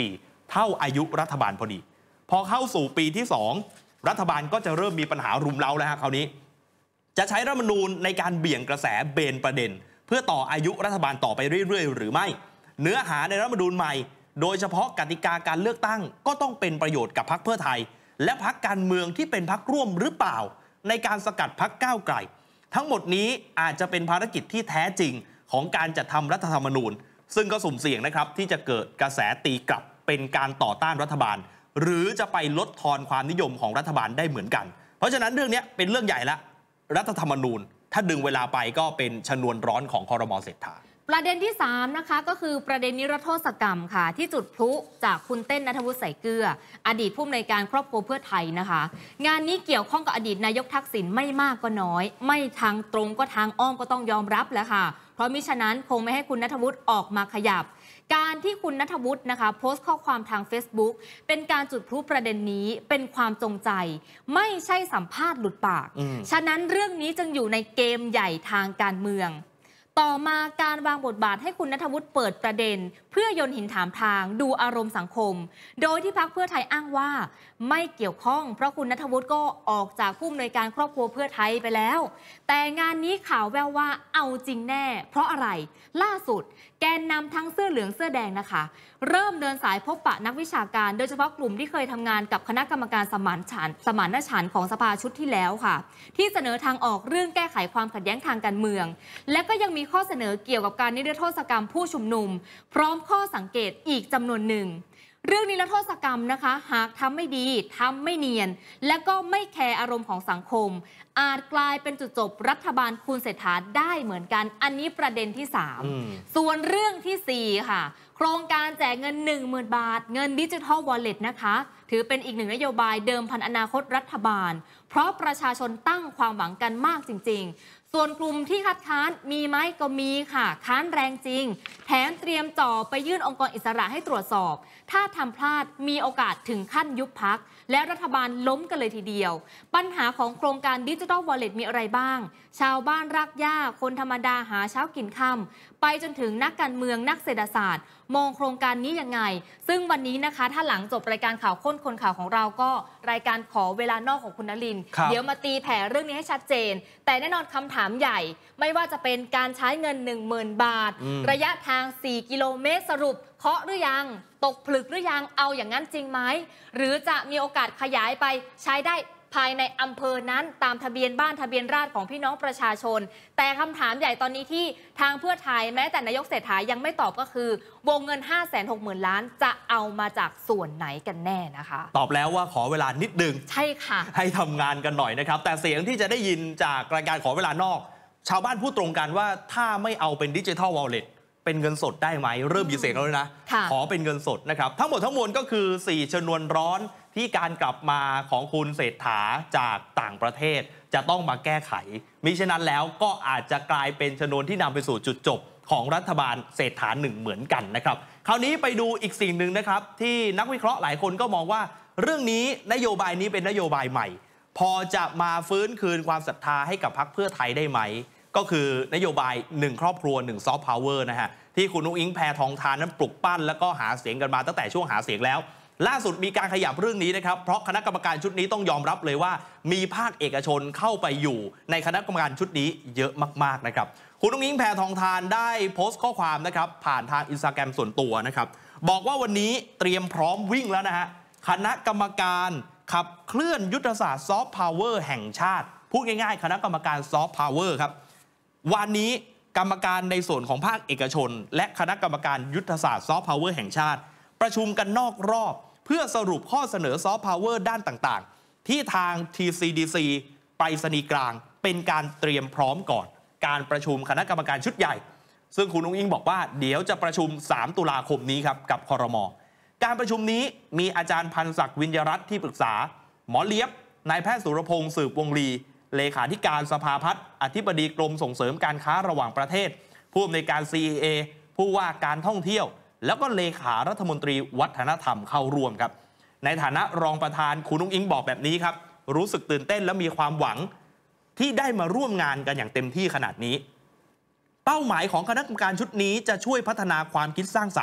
เท่าอายุรัฐบาลพอดีพอเข้าสู่ปีที่สองรัฐบาลก็จะเริ่มมีปัญหารุมเร้าแล้วฮะคราวนี้จะใช้รัฐธรรมนูญในการเบี่ยงกระแสเบนประเด็นเพื่อต่ออายุรัฐบาลต่อไปเรื่อยๆหรือไม่เนื้อหาในรัฐธรรมนูญใหม่โดยเฉพาะกติกาการเลือกตั้งก็ต้องเป็นประโยชน์กับพรรคเพื่อไทยและพรรคการเมืองที่เป็นพรรคร่วมหรือเปล่าในการสกัดพรรคก้าวไกลทั้งหมดนี้อาจจะเป็นภารกิจที่แท้จริงของการจัดทำรัฐธรรมนูญซึ่งก็สุ่มเสี่ยงนะครับที่จะเกิดกระแสตีกลับเป็นการต่อต้านรัฐบาลหรือจะไปลดทอนความนิยมของรัฐบาลได้เหมือนกันเพราะฉะนั้นเรื่องนี้เป็นเรื่องใหญ่ละรัฐธรรมนูญถ้าดึงเวลาไปก็เป็นชนวนร้อนของครม.เศรษฐา
ประเด็นที่สามนะคะก็คือประเด็นนิรโทษกรรมค่ะที่จุดพลุจากคุณเต้นณัฐวุฒิใส่เกลืออดีตผู้อำนวยการครอบครัวเพื่อไทยนะคะงานนี้เกี่ยวข้องกับอดีตนายกทักษิณไม่มากก็น้อยไม่ทางตรงก็ทางอ้อมก็ต้องยอมรับแหละค่ะเพราะมิฉะนั้นคงไม่ให้คุณณัฐวุฒิออกมาขยับการที่คุณณัฐวุฒินะคะโพสต์ข้อความทาง Facebook เป็นการจุดพลุประเด็นนี้เป็นความจงใจไม่ใช่สัมภาษณ์หลุดปากฉะนั้นเรื่องนี้จึงอยู่ในเกมใหญ่ทางการเมืองต่อมาการวางบทบาทให้คุณณัฐวุฒิเปิดประเด็นเพื่อโยนหินถามทางดูอารมณ์สังคมโดยที่พรรคเพื่อไทยอ้างว่าไม่เกี่ยวข้องเพราะคุณณัฐวุฒิก็ออกจากผู้อำนวยการครอบครัวเพื่อไทยไปแล้วแต่งานนี้ข่าวแววว่าเอาจริงแน่เพราะอะไรล่าสุดแกนนำทั้งเสื้อเหลืองเสื้อแดงนะคะเริ่มเดินสายพบปะนักวิชาการโดยเฉพาะกลุ่มที่เคยทำงานกับคณะกรรมการสมานฉันท์สมานฉันท์ของสภาชุดที่แล้วค่ะที่เสนอทางออกเรื่องแก้ไขความขัดแย้งทางการเมืองและก็ยังมีข้อเสนอเกี่ยวกับการนิรโทษกรรมผู้ชุมนุมพร้อมข้อสังเกตอีกจำนวนหนึ่งเรื่องนิรโทษกรรมนะคะหากทำไม่ดีทำไม่เนียนและก็ไม่แคร์อารมณ์ของสังคมอาจกลายเป็นจุดจบรัฐบาลคุณเศรษฐาได้เหมือนกันอันนี้ประเด็นที่สามส่วนเรื่องที่สี่ค่ะโครงการแจกเงิน หนึ่งหมื่น บาทเงินดิจิทัลวอลเล็ตนะคะถือเป็นอีกหนึ่งนโยบายเดิมพันอนาคตรัฐบาลเพราะประชาชนตั้งความหวังกันมากจริงๆส่วนกลุ่มที่คัดค้านมีไหมก็มีค่ะค้านแรงจริงแถมเตรียมจ่อไปยื่นองค์กรอิสระให้ตรวจสอบถ้าทำพลาดมีโอกาสถึงขั้นยุบพรรคและรัฐบาลล้มกันเลยทีเดียวปัญหาของโครงการดิจิทัลวอลเล็ตมีอะไรบ้างชาวบ้านรากหญ้าคนธรรมดาหาเช้ากินค่ำไปจนถึงนักการเมืองนักเศรษฐศาสตร์มองโครงการนี้ยังไงซึ่งวันนี้นะคะถ้าหลังจบรายการข่าวค้นคนข่าวของเราก็รายการขอเวลานอกของคุณนลินเดี๋ยวมาตีแผ่เรื่องนี้ให้ชัดเจนแต่แน่นอนคำถามใหญ่ไม่ว่าจะเป็นการใช้เงิน หนึ่งหมื่น บาทระยะทางสี่กิโลเมตรสรุปเคาะหรือยังตกผลึกหรือยังเอาอย่างนั้นจริงไหมหรือจะมีโอกาสขยายไปใช้ได้ภายในอำเภอนั้นตามทะเบียนบ้านทะเบียนราษฎร์ของพี่น้องประชาชนแต่คำถามใหญ่ตอนนี้ที่ทางเพื่อไทยแม้แต่นายกเศรษฐายังไม่ตอบก็คือวงเงิน ห้าแสนหกหมื่น ล้านจะเอามาจากส่วนไหนกันแน่นะคะ
ตอบแล้วว่าขอเวลานิดนึง
ใช่ค่ะ
ให้ทำงานกันหน่อยนะครับแต่เสียงที่จะได้ยินจากรายการขอเวลานอกชาวบ้านพูดตรงกันว่าถ้าไม่เอาเป็นดิจิทัลวอลเล็ตเป็นเงินสดได้ไหมเริ่มมีเสียงแล้วนะขอเป็นเงินสดนะครับทั้งหมดทั้งมวลก็คือสี่ชนวนร้อนที่การกลับมาของคุณเศรษฐาจากต่างประเทศจะต้องมาแก้ไขมิฉะนั้นแล้วก็อาจจะกลายเป็นชนวนที่นำไปสู่จุดจบของรัฐบาลเศรษฐาหนึ่งเหมือนกันนะครับคราวนี้ไปดูอีกสิ่งหนึ่งนะครับที่นักวิเคราะห์หลายคนก็มองว่าเรื่องนี้นโยบายนี้เป็นนโยบายใหม่พอจะมาฟื้นคืนความศรัทธาให้กับพรรคเพื่อไทยได้ไหมก็คือนโยบายหนึ่งครอบครัวหนึ่งซอฟต์พาวเวอร์นะฮะที่คุณนุ้งอิงแพทองธารนั้นปลุกปั้นแล้วก็หาเสียงกันมาตั้งแต่ช่วงหาเสียงแล้วล่าสุดมีการขยับเรื่องนี้นะครับเพราะคณะกรรมการชุดนี้ต้องยอมรับเลยว่ามีภาคเอกชนเข้าไปอยู่ในคณะกรรมการชุดนี้เยอะมากๆนะครับคุณนุ้งอิงแพทองธารได้โพสต์ข้อความนะครับผ่านทางอินสตาแกรมส่วนตัวนะครับบอกว่าวันนี้เตรียมพร้อมวิ่งแล้วนะฮะคณะกรรมการขับเคลื่อนยุทธศาสตร์ซอฟต์พาวเวอร์แห่งชาติพูดง่ายๆคณะกรรมการซอฟต์พาวเวอร์ครับวันนี้กรรมการในส่วนของภาคเอกชนและคณะกรรมการยุทธศาสตร์ซอฟต์พาวเวอร์แห่งชาติประชุมกันนอกรอบเพื่อสรุปข้อเสนอซอฟต์พาวเวอร์ด้านต่างๆที่ทาง ที ซี ดี ซี ไปรษณีย์กลางเป็นการเตรียมพร้อมก่อนการประชุมคณะกรรมการชุดใหญ่ซึ่งคุณนุ้งอิงบอกว่าเดี๋ยวจะประชุมสามตุลาคมนี้ครับกับครม.การประชุมนี้มีอาจารย์พันศักดิ์วิญญรัตน์ที่ปรึกษาหมอเลียบนายแพทย์สุรพงษ์สืบวงลีเลขาธิการสภาพัฒน์อธิบดีกรมส่งเสริมการค้าระหว่างประเทศผู้อำนวยการ ซี อี เอ ผู้ว่าการท่องเที่ยวแล้วก็เลขารัฐมนตรีวัฒนธรรมเข้าร่วมครับในฐานะรองประธานคุณนุ้งอิงบอกแบบนี้ครับรู้สึกตื่นเต้นและมีความหวังที่ได้มาร่วมงานกันอย่างเต็มที่ขนาดนี้เป้าหมายของคณะกรรมการชุดนี้จะช่วยพัฒนาความคิดสร้างสรรค์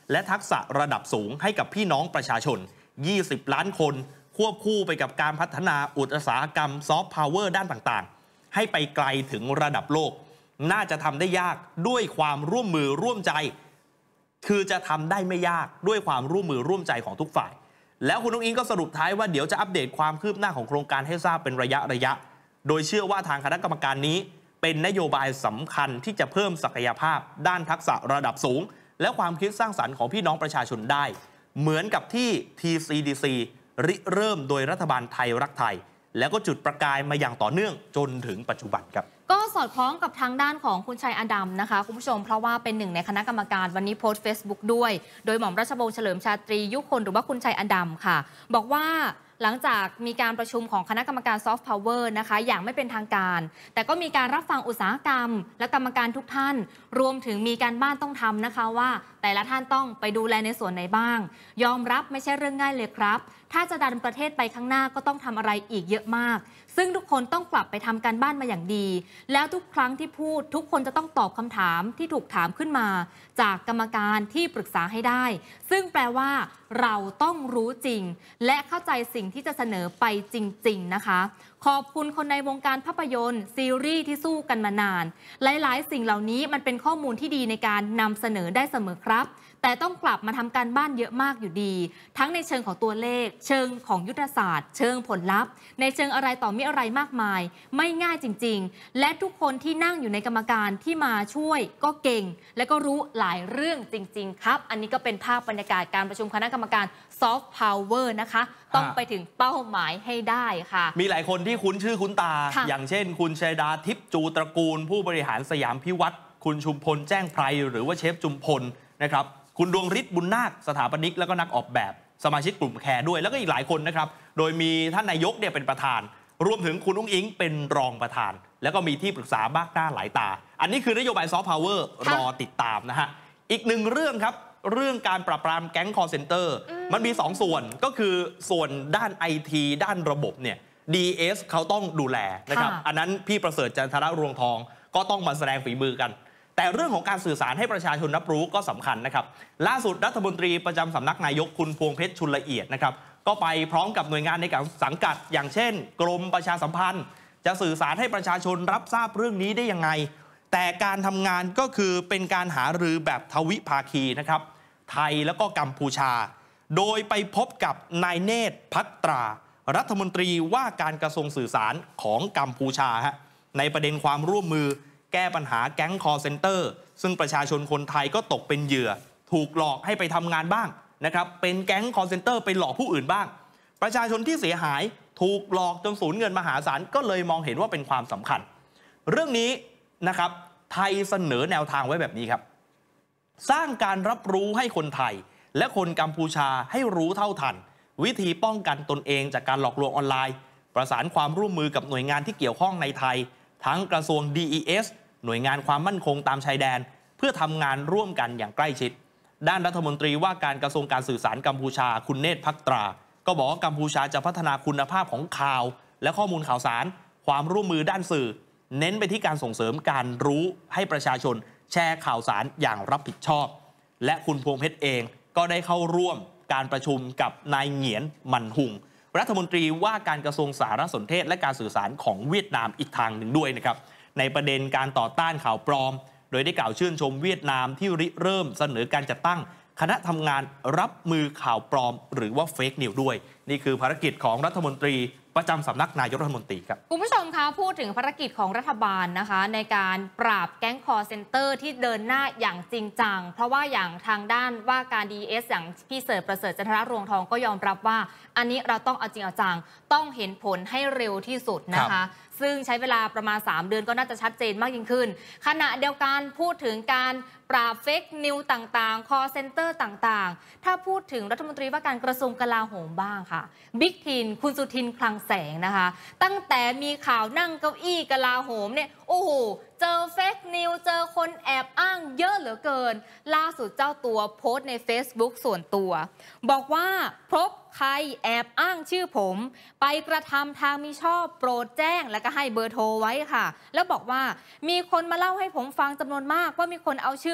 และทักษะระดับสูงให้กับพี่น้องประชาชนยี่สิบล้านคนควบคู่ไปกับการพัฒนาอุตสาหกรรมซอฟต์พาวเวอร์ด้านต่างๆให้ไปไกลถึงระดับโลกน่าจะทำได้ยากด้วยความร่วมมือร่วมใจคือจะทำได้ไม่ยากด้วยความร่วมมือร่วมใจของทุกฝ่ายแล้วคุณนุ้งอิงก็สรุปท้ายว่าเดี๋ยวจะอัปเดตความคืบหน้าของโครงการให้ทราบเป็นระยะระยะโดยเชื่อว่าทางคณะกรรมการนี้เป็นนโยบายสำคัญที่จะเพิ่มศักยภาพด้านทักษะระดับสูงและความคิดสร้างสรรค์ของพี่น้องประชาชนได้เหมือนกับที่ ที ซี ดี ซี ริเริ่มโดยรัฐบาลไทยรักไทยแล้วก็จุดประกายมาอย่างต่อเนื่องจนถึงปัจจุบันครับ
ก็สอดคล้องกับทางด้านของคุณชัยอดัมนะคะคุณผู้ชมเพราะว่าเป็นหนึ่งในคณะกรรมการวันนี้โพสต์ Facebook ด้วยโดยหม่อมราชวงศ์เฉลิมชาตรียุคนหรือว่าคุณชัยอดัมค่ะบอกว่าหลังจากมีการประชุมของคณะกรรมการซอฟต์พาวเวอร์นะคะอย่างไม่เป็นทางการแต่ก็มีการรับฟังอุตสาหกรรมและกรรมการทุกท่านรวมถึงมีการบ้านต้องทำนะคะว่าแต่ละท่านต้องไปดูแลในส่วนไหนบ้างยอมรับไม่ใช่เรื่องง่ายเลยครับถ้าจะดันประเทศไปข้างหน้าก็ต้องทำอะไรอีกเยอะมากซึ่งทุกคนต้องกลับไปทำการบ้านมาอย่างดีแล้วทุกครั้งที่พูดทุกคนจะต้องตอบคำถามที่ถูกถามขึ้นมาจากกรรมการที่ปรึกษาให้ได้ซึ่งแปลว่าเราต้องรู้จริงและเข้าใจสิ่งที่จะเสนอไปจริงๆนะคะขอบคุณคนในวงการภาพยนตร์ซีรีส์ที่สู้กันมานานหลายๆสิ่งเหล่านี้มันเป็นข้อมูลที่ดีในการนำเสนอได้เสมอครับแต่ต้องกลับมาทำการบ้านเยอะมากอยู่ดีทั้งในเชิงของตัวเลขเชิงของยุทธศาสตร์เชิงผลลัพธ์ในเชิงอะไรต่อมีอะไรมากมายไม่ง่ายจริงๆและทุกคนที่นั่งอยู่ในกรรมการที่มาช่วยก็เก่งและก็รู้หลายเรื่องจริงๆครับอันนี้ก็เป็นภาพบรรยากาศการประชุมคณะกรรมการซอฟต์พาวเวอร์นะคะต้องไปถึงเป้าหมายให้ได้ค่ะ
มีหลายคนที่คุ้นชื่อคุ้นตาอย่างเช่นคุณชัยดาทิพย์จูตระกูลผู้บริหารสยามพิวัตรคุณชุมพลแจ้งไพรหรือว่าเชฟจุมพลนะครับคุณดวงฤทธิ์บุญนาคสถาปนิกแล้วก็นักออกแบบสมาชิกกลุ่มแคร์ด้วยแล้วก็อีกหลายคนนะครับโดยมีท่านนายกเนี่ยเป็นประธานรวมถึงคุณอุ้งอิงเป็นรองประธานแล้วก็มีที่ปรึกษามากหน้าหลายตาอันนี้คือนโยบายซอฟต์พาวเวอร์รอติดตามนะฮะอีกหนึ่งเรื่องครับเรื่องการปราบปรามแก๊งคอลเซ็นเตอร์มันมีสองส่วนก็คือส่วนด้าน ไอ ที ด้านระบบเนี่ย ดี เอส เขาต้องดูแลนะครับอันนั้นพี่ประเสริฐจันทรรวงทองก็ต้องมาแสดงฝีมือกันแต่เรื่องของการสื่อสารให้ประชาชนรับรู้ก็สำคัญนะครับล่าสุดรัฐมนตรีประจำสำนักนายกคุณพวงเพชรชุนละเอียดนะครับก็ไปพร้อมกับหน่วยงานในการสังกัดอย่างเช่นกรมประชาสัมพันธ์จะสื่อสารให้ประชาชนรับทราบเรื่องนี้ได้ยังไงแต่การทำงานก็คือเป็นการหารือแบบทวิภาคีนะครับไทยแล้วก็กัมพูชาโดยไปพบกับนายเนตรภัตรารัฐมนตรีว่าการกระทรวงสื่อสารของกัมพูชาฮะในประเด็นความร่วมมือแก้ปัญหาแก๊งคอลเซ็นเตอร์ซึ่งประชาชนคนไทยก็ตกเป็นเหยื่อถูกหลอกให้ไปทำงานบ้างนะครับเป็นแก๊งคอลเซ็นเตอร์ไปหลอกผู้อื่นบ้างประชาชนที่เสียหายถูกหลอกจนสูญเงินมหาศาลก็เลยมองเห็นว่าเป็นความสำคัญเรื่องนี้นะครับไทยเสนอแนวทางไว้แบบนี้ครับสร้างการรับรู้ให้คนไทยและคนกัมพูชาให้รู้เท่าทันวิธีป้องกันตนเองจากการหลอกลวงออนไลน์ประสานความร่วมมือกับหน่วยงานที่เกี่ยวข้องในไทยทั้งกระทรวง ดี อี เอส หน่วยงานความมั่นคงตามชายแดนเพื่อทำงานร่วมกันอย่างใกล้ชิดด้านรัฐมนตรีว่าการกระทรวงการสื่อสารกัมพูชาคุณเนตรภัตราก็บอกว่ากัมพูชาจะพัฒนาคุณภาพของข่าวและข้อมูลข่าวสารความร่วมมือด้านสื่อเน้นไปที่การส่งเสริมการรู้ให้ประชาชนแชร์ข่าวสารอย่างรับผิดชอบและคุณพวงเพชรเองก็ได้เข้าร่วมการประชุมกับนายเหงียนมันหุงรัฐมนตรีว่าการกระทรวงสารสนเทศและการสื่อสารของเวียดนามอีกทางหนึ่งด้วยนะครับในประเด็นการต่อต้านข่าวปลอมโดยได้กล่าวชื่นชมเวียดนามที่ริเริ่มเสนอการจัดตั้งคณะทำงานรับมือข่าวปลอมหรือว่าเฟกนิวส์ด้วยนี่คือภารกิจของรัฐมนตรีประจำสำนักนายกรัฐมนตรีครับ
คุณผู้ชมคะพูดถึงภารกิจของรัฐบาลนะคะในการปราบแก๊งคอร์เซ็นเตอร์ที่เดินหน้าอย่างจริงจังเพราะว่าอย่างทางด้านว่าการ ดี เอส อย่างพี่เสิร์ชประเสริฐจันทรรวงทองก็ยอมรับว่าอันนี้เราต้องเอาจริงเอาจังต้องเห็นผลให้เร็วที่สุดนะคะซึ่งใช้เวลาประมาณสามเดือนก็น่าจะชัดเจนมากยิ่งขึ้นขณะเดียวกันพูดถึงการปราบเฟกนิวต่างๆคอเซ็นเตอร์ต่างๆถ้าพูดถึงรัฐมนตรีว่าการกระทรวงกลาโหมบ้างค่ะบิ๊กทินคุณสุทินคลังแสงนะคะตั้งแต่มีข่าวนั่งเก้าอี้กลาโหมเนี่ยโอ้โหเจอเฟกนิวเจอคนแอบอ้างเยอะเหลือเกินล่าสุดเจ้าตัวโพสต์ใน Facebook ส่วนตัวบอกว่าพบใครแอบอ้างชื่อผมไปกระทำทางมิชอบโปรดแจ้งแล้วก็ให้เบอร์โทรไว้ค่ะแล้วบอกว่ามีคนมาเล่าให้ผมฟังจำนวนมากว่ามีคนเอาชื่อ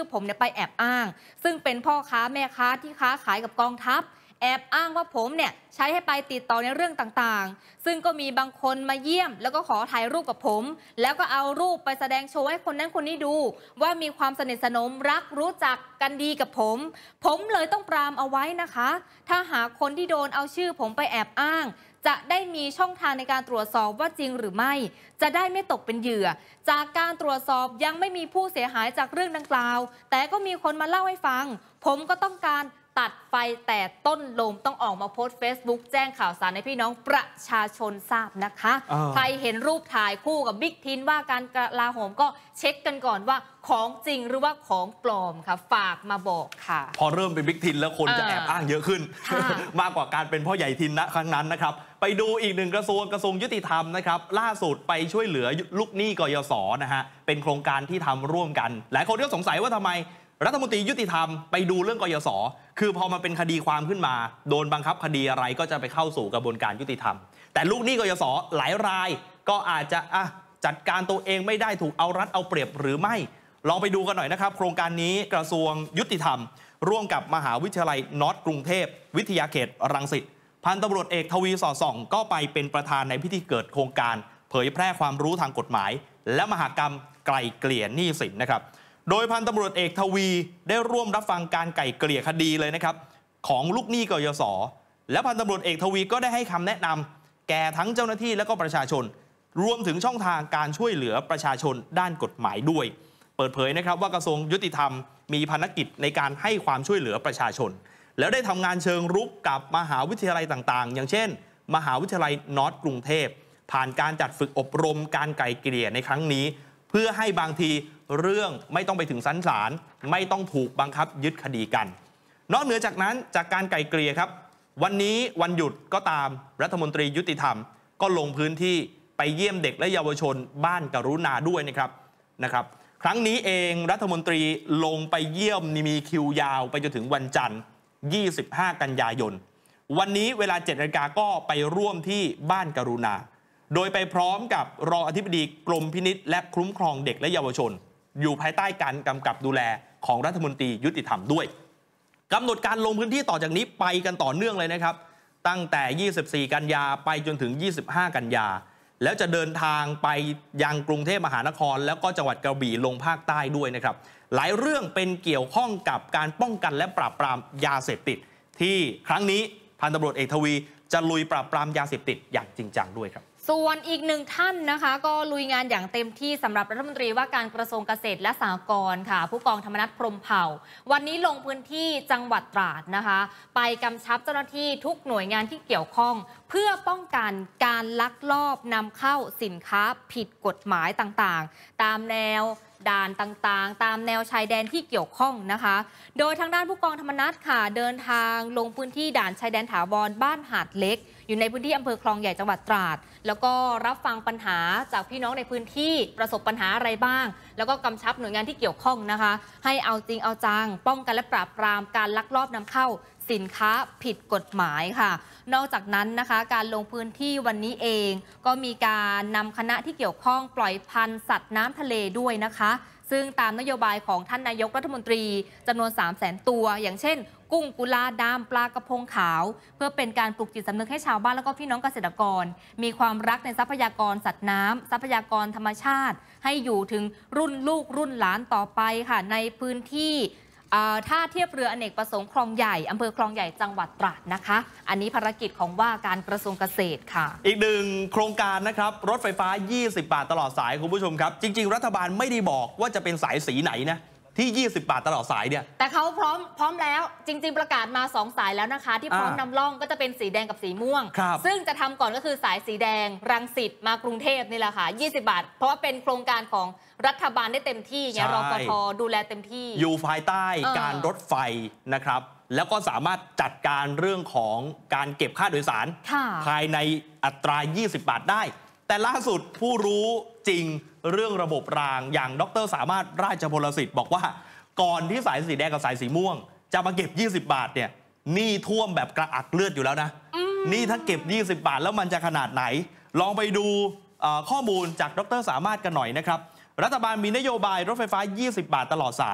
ผมเนี่ยไปแอบอ้างซึ่งเป็นพ่อค้าแม่ค้าที่ค้าขายกับกองทัพแอบอ้างว่าผมเนี่ยใช้ให้ไปติดต่อในเรื่องต่างๆซึ่งก็มีบางคนมาเยี่ยมแล้วก็ขอถ่ายรูปกับผมแล้วก็เอารูปไปแสดงโชว์ให้คนนั้นคนนี้ดูว่ามีความสนิทสนมรักรู้จักกันดีกับผมผมเลยต้องปรามเอาไว้นะคะถ้าหากคนที่โดนเอาชื่อผมไปแอบอ้างจะได้มีช่องทางในการตรวจสอบว่าจริงหรือไม่จะได้ไม่ตกเป็นเหยื่อจากการตรวจสอบยังไม่มีผู้เสียหายจากเรื่องดังกล่าวแต่ก็มีคนมาเล่าให้ฟังผมก็ต้องการตัดไฟแต่ต้นลมต้องออกมาโพสต์ Facebook แจ้งข่าวสารให้พี่น้องประชาชนทราบนะคะใครเห็นรูปถ่ายคู่กับบิ๊กทินว่าการกลาโหมก็เช็คกันก่อนว่าของจริงหรือว่าของปลอมค่ะฝากมาบอกค่ะ
พอเริ่มเป็นบิ๊กทินแล้วคนจะแอบอ้างเยอะขึ้น มากกว่าการเป็นพ่อใหญ่ทินณครั้งนั้นนะครับไปดูอีกหนึ่งกระทรวงกระทรวงยุติธรรมนะครับล่าสุดไปช่วยเหลือลูกหนี้กยศนะฮะเป็นโครงการที่ทำร่วมกันหลายคนก็สงสัยว่าทำไมรัฐมนตรียุติธรรมไปดูเรื่องกยศคือพอมันเป็นคดีความขึ้นมาโดนบังคับคดีอะไรก็จะไปเข้าสู่กระบวนการยุติธรรมแต่ลูกหนี้กยศหลายรายก็อาจจะอ่ะจัดการตัวเองไม่ได้ถูกเอารัดเอาเปรียบหรือไม่ลองไปดูกันหน่อยนะครับโครงการนี้กระทรวงยุติธรรมร่วมกับมหาวิทยาลัยนอร์ทกรุงเทพวิทยาเขตรังสิตพันตำรวจเอกทวีสอดส่องก็ไปเป็นประธานในพิธีเกิดโครงการเผยแพร่ความรู้ทางกฎหมายและมหกรรมไกล่เกลี่ยหนี้สินนะครับโดยพันตำรวจเอกทวีได้ร่วมรับฟังการไกล่เกลี่ยคดีเลยนะครับของลูกหนี้กยศและพันตำรวจเอกทวีก็ได้ให้คำแนะนำแก่ทั้งเจ้าหน้าที่และก็ประชาชนรวมถึงช่องทางการช่วยเหลือประชาชนด้านกฎหมายด้วยเปิดเผยนะครับว่ากระทรวงยุติธรรมมีภารกิจในการให้ความช่วยเหลือประชาชนแล้วได้ทำงานเชิงรุกกับมหาวิทยาลัยต่างๆอย่างเช่นมหาวิทยาลัยนอร์ทกรุงเทพผ่านการจัดฝึกอบรมการไกล่เกลี่ยในครั้งนี้เพื่อให้บางทีเรื่องไม่ต้องไปถึงชั้นศาลไม่ต้องถูกบังคับยึดคดีกันนอกเหนือจากนั้นจากการไกล่เกลี่ยครับวันนี้วันหยุดก็ตามรัฐมนตรียุติธรรมก็ลงพื้นที่ไปเยี่ยมเด็กและเยาวชนบ้านกรุณาด้วยนะครับนะครับครั้งนี้เองรัฐมนตรีลงไปเยี่ยมมีคิวยาวไปจนถึงวันจันทร์ยี่สิบห้ากันยายนวันนี้เวลาเจ็ดนาฬิกาก็ไปร่วมที่บ้านกรุณาโดยไปพร้อมกับรองอธิบดีกรมพินิจและคุ้มครองเด็กและเยาวชนอยู่ภายใต้การกำกับดูแลของรัฐมนตรียุติธรรมด้วยกำหนดการลงพื้นที่ต่อจากนี้ไปกันต่อเนื่องเลยนะครับตั้งแต่ยี่สิบสี่กันยาไปจนถึงยี่สิบห้ากันยาแล้วจะเดินทางไปยังกรุงเทพมหานครแล้วก็จังหวัดกระบี่ลงภาคใต้ด้วยนะครับหลายเรื่องเป็นเกี่ยวข้องกับการป้องกันและปราบปรามยาเสพติดที่ครั้งนี้พันตำรวจเอกทวีจะลุยปราบปรามยาเสพติดอย่างจริงจังด้วยครับ
ส่วนอีกหนึ่งท่านนะคะก็ลุยงานอย่างเต็มที่สำหรับรัฐมนตรีว่าการกระทรวงเกษตรและสหกรณ์ค่ะผู้กองธรรมนัสพรหมเผ่าวันนี้ลงพื้นที่จังหวัดตราดนะคะไปกำชับเจ้าหน้าที่ทุกหน่วยงานที่เกี่ยวข้องเพื่อป้องกันการลักลอบนำเข้าสินค้าผิดกฎหมายต่างๆตามแนวด่านต่างๆตามแนวชายแดนที่เกี่ยวข้องนะคะโดยทางด้านผู้กองธรรมนัสค่ะเดินทางลงพื้นที่ด่านชายแดนถาวรบ้านหาดเล็กอยู่ในพื้นที่อำเภอคลองใหญ่จังหวัดตราดแล้วก็รับฟังปัญหาจากพี่น้องในพื้นที่ประสบปัญหาอะไรบ้างแล้วก็กำชับหน่วยงานที่เกี่ยวข้องนะคะให้เอาจริงเอาจังป้องกันและปราบปรามการลักลอบนำเข้าสินค้าผิดกฎหมายค่ะนอกจากนั้นนะคะการลงพื้นที่วันนี้เองก็มีการนำคณะที่เกี่ยวข้องปล่อยพันธุ์สัตว์น้ำทะเลด้วยนะคะซึ่งตามนโยบายของท่านนายกรัฐมนตรีจำนวน สามแสน ตัวอย่างเช่นกุ้งกุลาดำปลากระพงขาวเพื่อเป็นการปลุกจิตสำนึกให้ชาวบ้านและก็พี่น้องเกษตรกรมีความรักในทรัพยากรสัตว์น้ำทรัพยากรธรรมชาติให้อยู่ถึงรุ่นลูกรุ่นหลานต่อไปค่ะในพื้นที่ท่าเทียบเรืออเนกประสงค์คลองใหญ่อำเภอคลองใหญ่จังหวัดตราดนะคะอันนี้ภารกิจของว่าการกระทรวงเกษตรค่ะ
อีกหนึ่งโครงการนะครับรถไฟฟ้ายี่สิบบาทตลอดสายคุณผู้ชมครับจริงๆรัฐบาลไม่ได้บอกว่าจะเป็นสายสีไหนนะที่ยี่สิบบาทตลอดสายเนี่ย
แต่เขาพร้อมพร้อมแล้วจริงๆประกาศมาสองสายแล้วนะคะที่พร้อมนำร่องก็จะเป็นสีแดงกับสีม่วงซึ่งจะทำก่อนก็คือสายสีแดงรังสิตมากรุงเทพนี่แหละค่ะยี่สิบบาทเพราะว่าเป็นโครงการของรัฐบาลได้เต็มที่ไงรปภดูแลเต็มที่
อยู่ภายใต้การรถไฟนะครับแล้วก็สามารถจัดการเรื่องของการเก็บค่าโดยสารภายในอัตรายี่สิบบาทได้แต่ล่าสุดผู้รู้จริงเรื่องระบบรางอย่างดร.สามารถราชพลสิทธิ์บอกว่าก่อนที่สายสีแดงกับสายสีม่วงจะมาเก็บยี่สิบบาทเนี่ยหนี้ท่วมแบบกระอักเลือดอยู่แล้วนะนี่ถ้าเก็บยี่สิบบาทแล้วมันจะขนาดไหนลองไปดูข้อมูลจากดร.สามารถกันหน่อยนะครับรัฐบาลมีนโยบายรถไฟฟ้ายี่สิบบาทตลอดสาย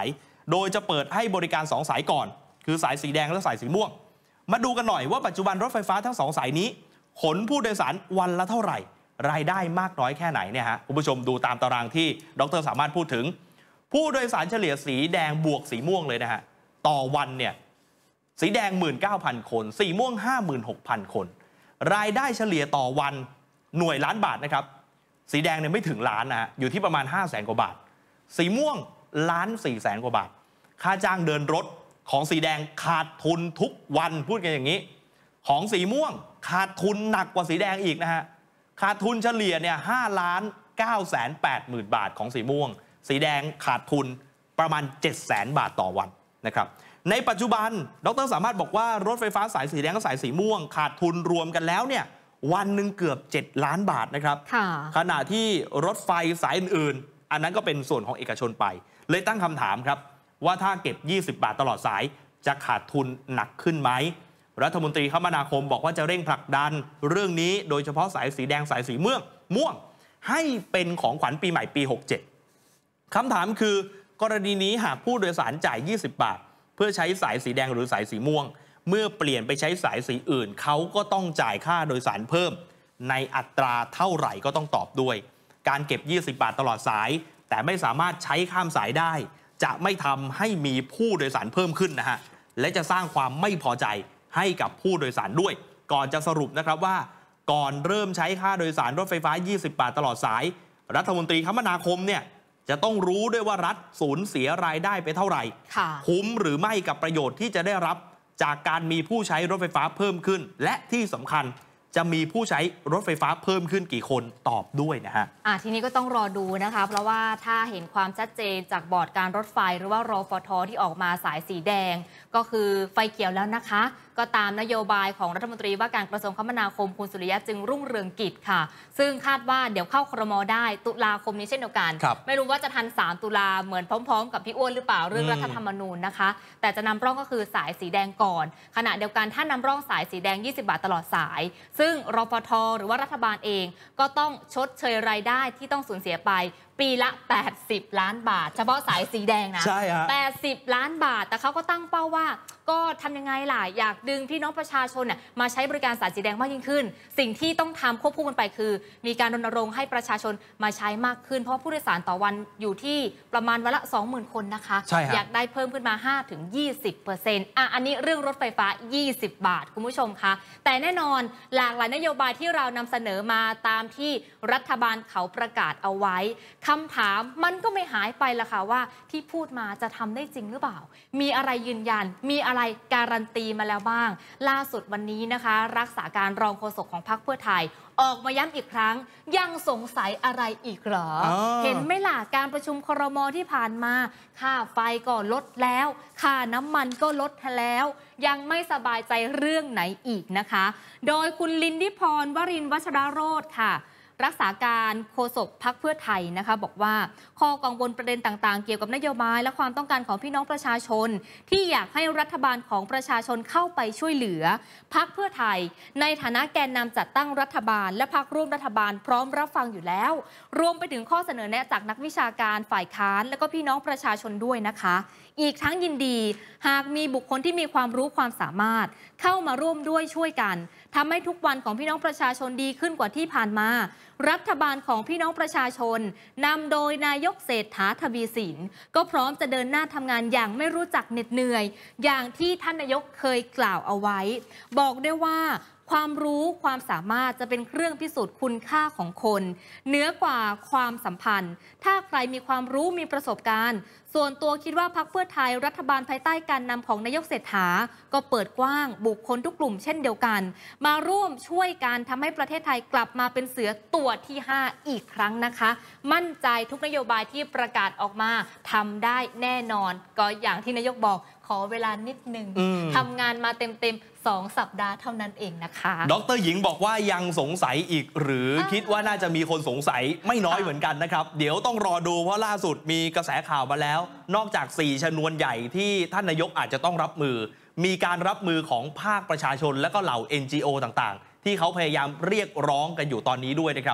โดยจะเปิดให้บริการสองสายก่อนคือสายสีแดงและสายสีม่วงมาดูกันหน่อยว่าปัจจุบันรถไฟฟ้าทั้งสองสายนี้ขนผู้โดยสารวันละเท่าไหร่รายได้มากน้อยแค่ไหนเนี่ยฮะคุณผู้ชมดูตามตารางที่ดร.สามารถพูดถึงผู้โดยสารเฉลี่ยสีแดงบวกสีม่วงเลยนะฮะต่อวันเนี่ยสีแดง หนึ่งหมื่นเก้าพัน คนสีม่วง ห้าหมื่นหกพัน คนรายได้เฉลี่ยต่อวันหน่วยล้านบาทนะครับสีแดงเนี่ยไม่ถึงล้านนะฮะอยู่ที่ประมาณ ห้าแสน กว่าบาทสีม่วงล้านสี่แสนกว่าบาทค่าจ้างเดินรถของสีแดงขาดทุนทุกวันพูดกันอย่างนี้ของสีม่วงขาดทุนหนักกว่าสีแดงอีกนะฮะขาดทุนเฉลี่ยเนี่ยห้าล้านเก้าแสนแปดหมื่นบาทของสีม่วงสีแดงขาดทุนประมาณเจ็ดแสนบาทต่อวันนะครับในปัจจุบันดร.สามารถบอกว่ารถไฟฟ้าสายสีแดงกับสายสีม่วงขาดทุนรวมกันแล้วเนี่ยวันหนึ่งเกือบเจ็ดล้านบาทนะครับขณะที่รถไฟสายอื่นๆอันนั้นก็เป็นส่วนของเอกชนไปเลยตั้งคำถามครับว่าถ้าเก็บยี่สิบบาทตลอดสายจะขาดทุนหนักขึ้นไหมรัฐมนตรีคมนาคมบอกว่าจะเร่งผลักดันเรื่องนี้โดยเฉพาะสายสีแดงสายสีม่วงม่วงให้เป็นของขวัญปีใหม่ปีหกเจ็ดคำถามคือกรณีนี้หากผู้โดยสารจ่ายยี่สิบบาทเพื่อใช้สายสีแดงหรือสายสีม่วงเมื่อเปลี่ยนไปใช้สายสีอื่นเขาก็ต้องจ่ายค่าโดยสารเพิ่มในอัตราเท่าไหร่ก็ต้องตอบด้วยการเก็บยี่สิบบาทตลอดสายแต่ไม่สามารถใช้ข้ามสายได้จะไม่ทำให้มีผู้โดยสารเพิ่มขึ้นนะฮะและจะสร้างความไม่พอใจให้กับผู้โดยสารด้วยก่อนจะสรุปนะครับว่าก่อนเริ่มใช้ค่าโดยสารรถไฟฟ้ายี่สิบบาทตลอดสายรัฐมนตรีคมนาคมเนี่ยจะต้องรู้ด้วยว่ารัฐสูญเสียรายได้ไปเท่าไหร่คุ้มหรือไม่กับประโยชน์ที่จะได้รับจากการมีผู้ใช้รถไฟฟ้าเพิ่มขึ้นและที่สำคัญจะมีผู้ใช้รถไฟฟ้าเพิ่มขึ้นกี่คนตอบด้วยนะฮะ
อ่ะทีนี้ก็ต้องรอดูนะคะเพราะว่าถ้าเห็นความชัดเจนจากบอร์ดการรถไฟหรือว่ารฟท.ที่ออกมาสายสีแดงก็คือไฟเขียวแล้วนะคะก็ตามนโยบายของรัฐมนตรีว่าการกระทรวงคมนาคมคุณสุริยะจึงรุ่งเรืองกิจค่ะซึ่งคาดว่าเดี๋ยวเข้าครม.ได้ตุลาคมนี้เช่นเดียวกันไม่รู้ว่าจะทันสามตุลาเหมือนพร้อมๆกับพี่อ้วนหรือเปล่าเรื่องรัฐธรรมนูญนะคะแต่จะนำร่องก็คือสายสีแดงก่อนขณะเดียวกันถ้านำร่องสายสีแดงยี่สิบบาทตลอดสายซึ่งรฟท.หรือว่ารัฐบาลเองก็ต้องชดเชยรายได้ที่ต้องสูญเสียไปปีละแปดสิบล้านบาทเฉพาะสายสีแดงนะ
ใช่ฮะ
แปดสิบล้านบาทแต่เขาก็ตั้งเป้าว่าก็ทำยังไงล่ะอยากดึงพี่น้องประชาชนเนี่ยมาใช้บริการสายสีแดงมากยิ่งขึ้นสิ่งที่ต้องทำควบคู่กันไปคือมีการรณรงค์ให้ประชาชนมาใช้มากขึ้นเพราะผู้โดยสารต่อวันอยู่ที่ประมาณวันละ สองหมื่น คนนะคะอยากได้เพิ่มขึ้นมา ห้าถึงยี่สิบเปอร์เซ็นต์ อ่ะอันนี้เรื่องรถไฟฟ้ายี่สิบบาทคุณผู้ชมคะแต่แน่นอนหลากหลายนโยบายที่เรานำเสนอมาตามที่รัฐบาลเขาประกาศเอาไว้คำถามมันก็ไม่หายไปละค่ะว่าที่พูดมาจะทำได้จริงหรือเปล่ามีอะไรยืนยันมีอะไรการันตีมาแล้วบ้างล่าสุดวันนี้นะคะรักษาการรองโฆษกของพรรคเพื่อไทยออกมาย้ำอีกครั้งยังสงสัยอะไรอีกเหรอเห็นไหมล่ะการประชุมครม.ที่ผ่านมาค่าไฟก็ลดแล้วค่าน้ำมันก็ลดแล้วยังไม่สบายใจเรื่องไหนอีกนะคะโดยคุณลินดิพรวรินทร์วัชรโรจน์ค่ะรักษาการโฆษกพรรคเพื่อไทยนะคะบอกว่าข้อกังวลประเด็นต่างๆเกี่ยวกับนโยบายและความต้องการของพี่น้องประชาชนที่อยากให้รัฐบาลของประชาชนเข้าไปช่วยเหลือพรรคเพื่อไทยในฐานะแกนนำจัดตั้งรัฐบาลและพรรคร่วมรัฐบาลพร้อมรับฟังอยู่แล้วรวมไปถึงข้อเสนอแนะจากนักวิชาการฝ่ายค้านและก็พี่น้องประชาชนด้วยนะคะอีกทั้งยินดีหากมีบุคคลที่มีความรู้ความสามารถเข้ามาร่วมด้วยช่วยกันทำให้ทุกวันของพี่น้องประชาชนดีขึ้นกว่าที่ผ่านมารัฐบาลของพี่น้องประชาชนนำโดยนายกเศรษฐาทวีสินก็พร้อมจะเดินหน้าทำงานอย่างไม่รู้จักเหน็ดเหนื่อยอย่างที่ท่านนายกเคยกล่าวเอาไว้บอกได้ว่าความรู้ความสามารถจะเป็นเครื่องพิสูจน์คุณค่าของคนเหนือกว่าความสัมพันธ์ถ้าใครมีความรู้มีประสบการณ์ส่วนตัวคิดว่าพรรคเพื่อไทยรัฐบาลภายใต้การนำของนายกเศรษฐาก็เปิดกว้างบุคคลทุกกลุ่มเช่นเดียวกันมาร่วมช่วยกันทำให้ประเทศไทยกลับมาเป็นเสือตัวที่ห้าอีกครั้งนะคะมั่นใจทุกนโยบายที่ประกาศออกมาทำได้แน่นอนก็อย่างที่นายกบอกขอเวลานิดนึงทำงานมาเต็มๆสองสัปดาห์เท่านั้นเองนะคะ
ดร.หญิงบอกว่ายังสงสัยอีกหรือคิดว่าน่าจะมีคนสงสัยไม่น้อยเหมือนกันนะครับเดี๋ยวต้องรอดูเพราะล่าสุดมีกระแสข่าวมาแล้วนอกจากสี่ชนวนใหญ่ที่ท่านนายกอาจจะต้องรับมือมีการรับมือของภาคประชาชนและก็เหล่า เอ็น จี โอ ต่างๆที่เขาพยายามเรียกร้องกันอยู่ตอนนี้ด้วยนะครับ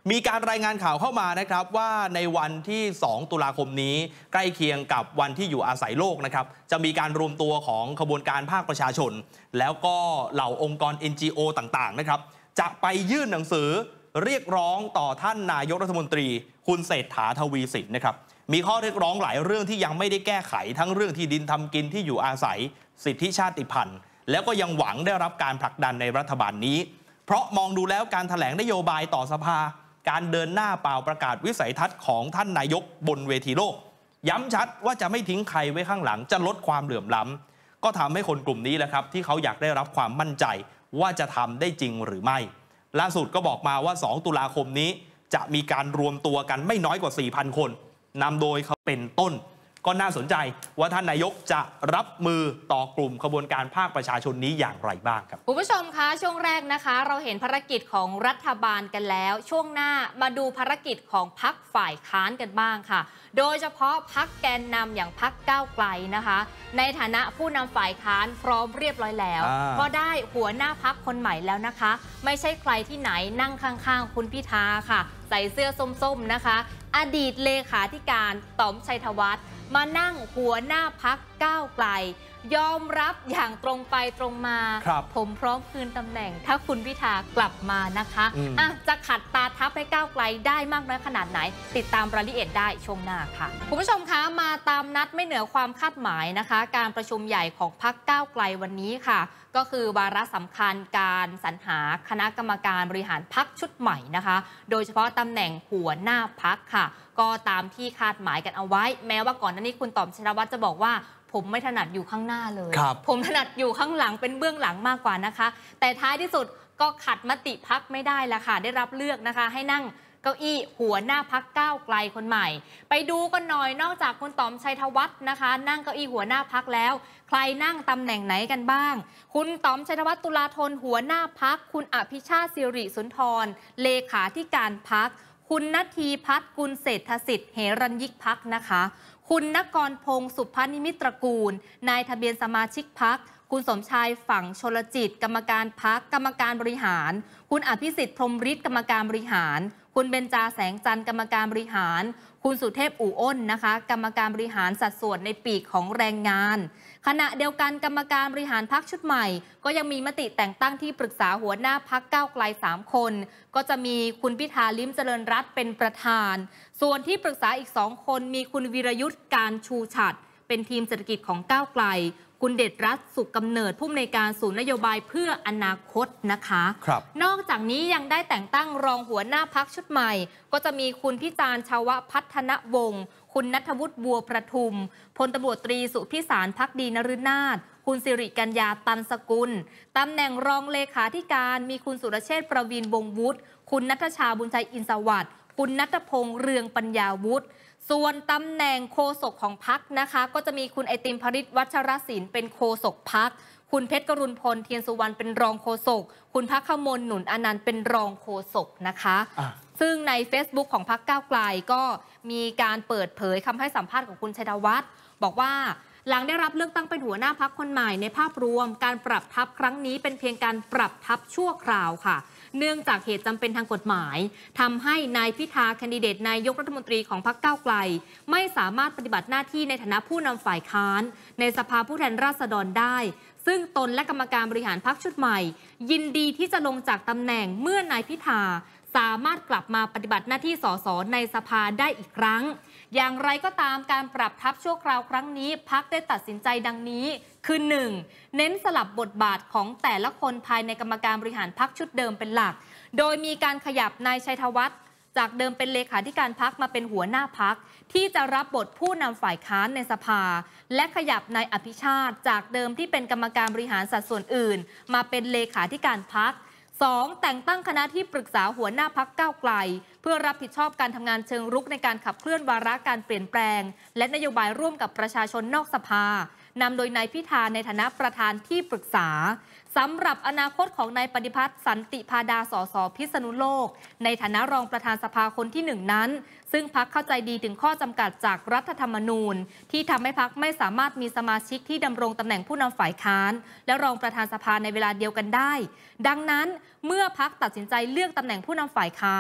มีการรายงานข่าวเข้ามานะครับว่าในวันที่สองตุลาคมนี้ใกล้เคียงกับวันที่อยู่อาศัยโลกนะครับจะมีการรวมตัวของขบวนการภาคประชาชนแล้วก็เหล่าองค์กร เอ็น จี โอ ต่างๆนะครับจะไปยื่นหนังสือเรียกร้องต่อท่านนายกรัฐมนตรีคุณเศรษฐาทวีสินนะครับมีข้อเรียกร้องหลายเรื่องที่ยังไม่ได้แก้ไขทั้งเรื่องที่ดินทำกินที่อยู่อาศัยสิทธิชาติพันธุ์แล้วก็ยังหวังได้รับการผลักดันในรัฐบาลนี้เพราะมองดูแล้วการแถลงนโยบายต่อสภาการเดินหน้าเปล่าประกาศวิสัยทัศน์ของท่านนายกบนเวทีโลกย้ำชัดว่าจะไม่ทิ้งใครไว้ข้างหลังจะลดความเหลื่อมล้ำก็ทำให้คนกลุ่มนี้แหละครับที่เขาอยากได้รับความมั่นใจว่าจะทำได้จริงหรือไม่ล่าสุดก็บอกมาว่าสองตุลาคมนี้จะมีการรวมตัวกันไม่น้อยกว่า สี่พัน คนนำโดยเขาเป็นต้นก็น่าสนใจว่าท่านนายกจะรับมือต่อกลุ่มขบวนการภาคประชาชนนี้อย่างไรบ้างครับ
คุณผู้ชมคะช่วงแรกนะคะเราเห็นภารกิจของรัฐบาลกันแล้วช่วงหน้ามาดูภารกิจของพรรคฝ่ายค้านกันบ้างค่ะโดยเฉพาะพรรคแกนนำอย่างพรรคก้าวไกลนะคะในฐานะผู้นำฝ่ายค้านพร้อมเรียบร้อยแล้วก็ได้หัวหน้าพรรคคนใหม่แล้วนะคะไม่ใช่ใครที่ไหนนั่งข้างๆคุณพิธาค่ะใส่เสื้อส้มๆนะคะอดีตเลขาธิการต๋อมชัยธวัฒน์มานั่งหัวหน้าพรรคก้าวไกลยอมรับอย่างตรงไปตรงมาผมพร้อมคืนตำแหน่งถ้าคุณพิธากลับมานะคะอ่ะจะขัดตาทับให้ก้าวไกลได้มากน้อยขนาดไหนติดตามรายละเอียดได้ช่วงหน้าค่ะคุณผู้ชมคะมาตามนัดไม่เหนือความคาดหมายนะคะการประชุมใหญ่ของพรรคก้าวไกลวันนี้ค่ะก็คือวาระสำคัญการสรรหาคณะกรรมการบริหารพรรคชุดใหม่นะคะโดยเฉพาะตำแหน่งหัวหน้าพรรคค่ะก็ตามที่คาดหมายกันเอาไว้แม้ว่าก่อนหน้านี้คุณต๋อมชัยธวัฒน์จะบอกว่าผมไม่ถนัดอยู่ข้างหน้าเลยผมถนัดอยู่ข้างหลังเป็นเบื้องหลังมากกว่านะคะแต่ท้ายที่สุดก็ขัดมติพรรคไม่ได้ละค่ะได้รับเลือกนะคะให้นั่งเก้าอี้หัวหน้าพรรคก้าวไกลคนใหม่ไปดูกันหน่อยนอกจากคุณต๋อมชัยธวัฒน์นะคะนั่งเก้าอี้หัวหน้าพรรคแล้วใครนั่งตำแหน่งไหนกันบ้างคุณต๋อมชัยธวัฒน์ตุลาธนหัวหน้าพรรคคุณอภิชาติสิริสุนทรเลขาธิการพรรคคุณณทีพัฒน์กุลเศรษฐสิทธิ์เหรัญยิกพรรคนะคะคุณนกรพงศ์สุภนิมิตรกูลนายทะเบียนสมาชิกพรรคคุณสมชายฝั่งชลจิตกรรมการพรรคกรรมการบริหารคุณอภิสิทธิ์พรหมฤทธิ์กรรมการบริหารคุณเบญจาแสงจันทร์กรรมการบริหารคุณสุเทพอู่อ้นนะคะกรรมการบริหารสัดส่วนในปีกของแรงงานขณะเดียวกันกรรมการบริหารพรรคชุดใหม่ก็ยังมีมติแต่งตั้งที่ปรึกษาหัวหน้าพรรคก้าวไกลสามคนก็จะมีคุณพิธาลิ้มเจริญรัตน์เป็นประธานส่วนที่ปรึกษาอีกสองคนมีคุณวีรยุทธ์การชูฉัตรเป็นทีมเศรษฐกิจของก้าวไกลคุณเดชรัตน์สุขกำเนิดผู้อำนวยการศูนย์นโยบายเพื่ออนาคตนะคะครับนอกจากนี้ยังได้แต่งตั้งรองหัวหน้าพรรคชุดใหม่ก็จะมีคุณพิจารณ์ชาวพัฒนวงศ์คุณณัฐวุฒิบัวประทุมพลตำรวจตรีสุพิสารภักดีนฤนาถคุณสิริกัญญาตันสกุลตำแหน่งรองเลขาธิการมีคุณสุรเชษฐ์ประวินวงศ์วุฒิคุณณัฐชาบุญชัยอินทร์สวัสดิ์คุณณัฐพงษ์เรืองปัญญาวุฒิส่วนตำแหน่งโฆษกของพรรคนะคะก็จะมีคุณไอติมภริษวัชรศิลป์เป็นโฆษกพรรคคุณเพชรกรุณพลเทียนสุวรรณเป็นรองโฆษกคุณภักขมลหนุนอนันต์เป็นรองโฆษกนะคะซึ่งใน Facebook ของพรรคก้าวไกลก็มีการเปิดเผยคำให้สัมภาษณ์ของคุณชัยธวัฒน์บอกว่าหลังได้รับเลือกตั้งเป็นหัวหน้าพรรคคนใหม่ในภาพรวมการปรับทัพครั้งนี้เป็นเพียงการปรับทัพชั่วคราวค่ะเนื่องจากเหตุจำเป็นทางกฎหมายทำให้นายพิธาแคนดิเดตนายกรัฐมนตรีของพรรคก้าวไกลไม่สามารถปฏิบัติหน้าที่ในฐานะผู้นำฝ่ายค้านในสภาผู้แทนราษฎรได้ซึ่งตนและกรรมการบริหารพรรคชุดใหม่ยินดีที่จะลงจากตำแหน่งเมื่อนายพิธาสามารถกลับมาปฏิบัติหน้าที่สสในสภาได้อีกครั้งอย่างไรก็ตามการปรับทัพชั่วคราวครั้งนี้พรรคได้ตัดสินใจดังนี้คือ หนึ่ง เน้นสลับบทบาทของแต่ละคนภายในกรรมการบริหารพรรคชุดเดิมเป็นหลักโดยมีการขยับนายชัยธวัฒน์จากเดิมเป็นเลขาธิการพรรคมาเป็นหัวหน้าพรรคที่จะรับบทผู้นำฝ่ายค้านในสภาและขยับนายอภิชาติจากเดิมที่เป็นกรรมการบริหารสัดส่วนอื่นมาเป็นเลขาธิการพรรคสอง แต่งตั้งคณะที่ปรึกษาหัวหน้าพรรคก้าวไกลเพื่อรับผิดชอบการทำงานเชิงรุกในการขับเคลื่อนวาระการเปลี่ยนแปลงและนโยบายร่วมกับประชาชนนอกสภานำโดยนายพิธาในฐานะประธานที่ปรึกษาสำหรับอนาคตของนายปฏิพัฒน์สันติพาดาสสพิษณุโลกในฐานะรองประธานสภาคนที่หนึ่งนั้นซึ่งพรรคเข้าใจดีถึงข้อจำกัดจากรัฐธรรมนูญที่ทำให้พรรคไม่สามารถมีสมาชิกที่ดำรงตำแหน่งผู้นำฝ่ายค้านและรองประธานสภาในเวลาเดียวกันได้ดังนั้นเมื่อพรรคตัดสินใจเลือกตำแหน่งผู้นำฝ่ายค้าน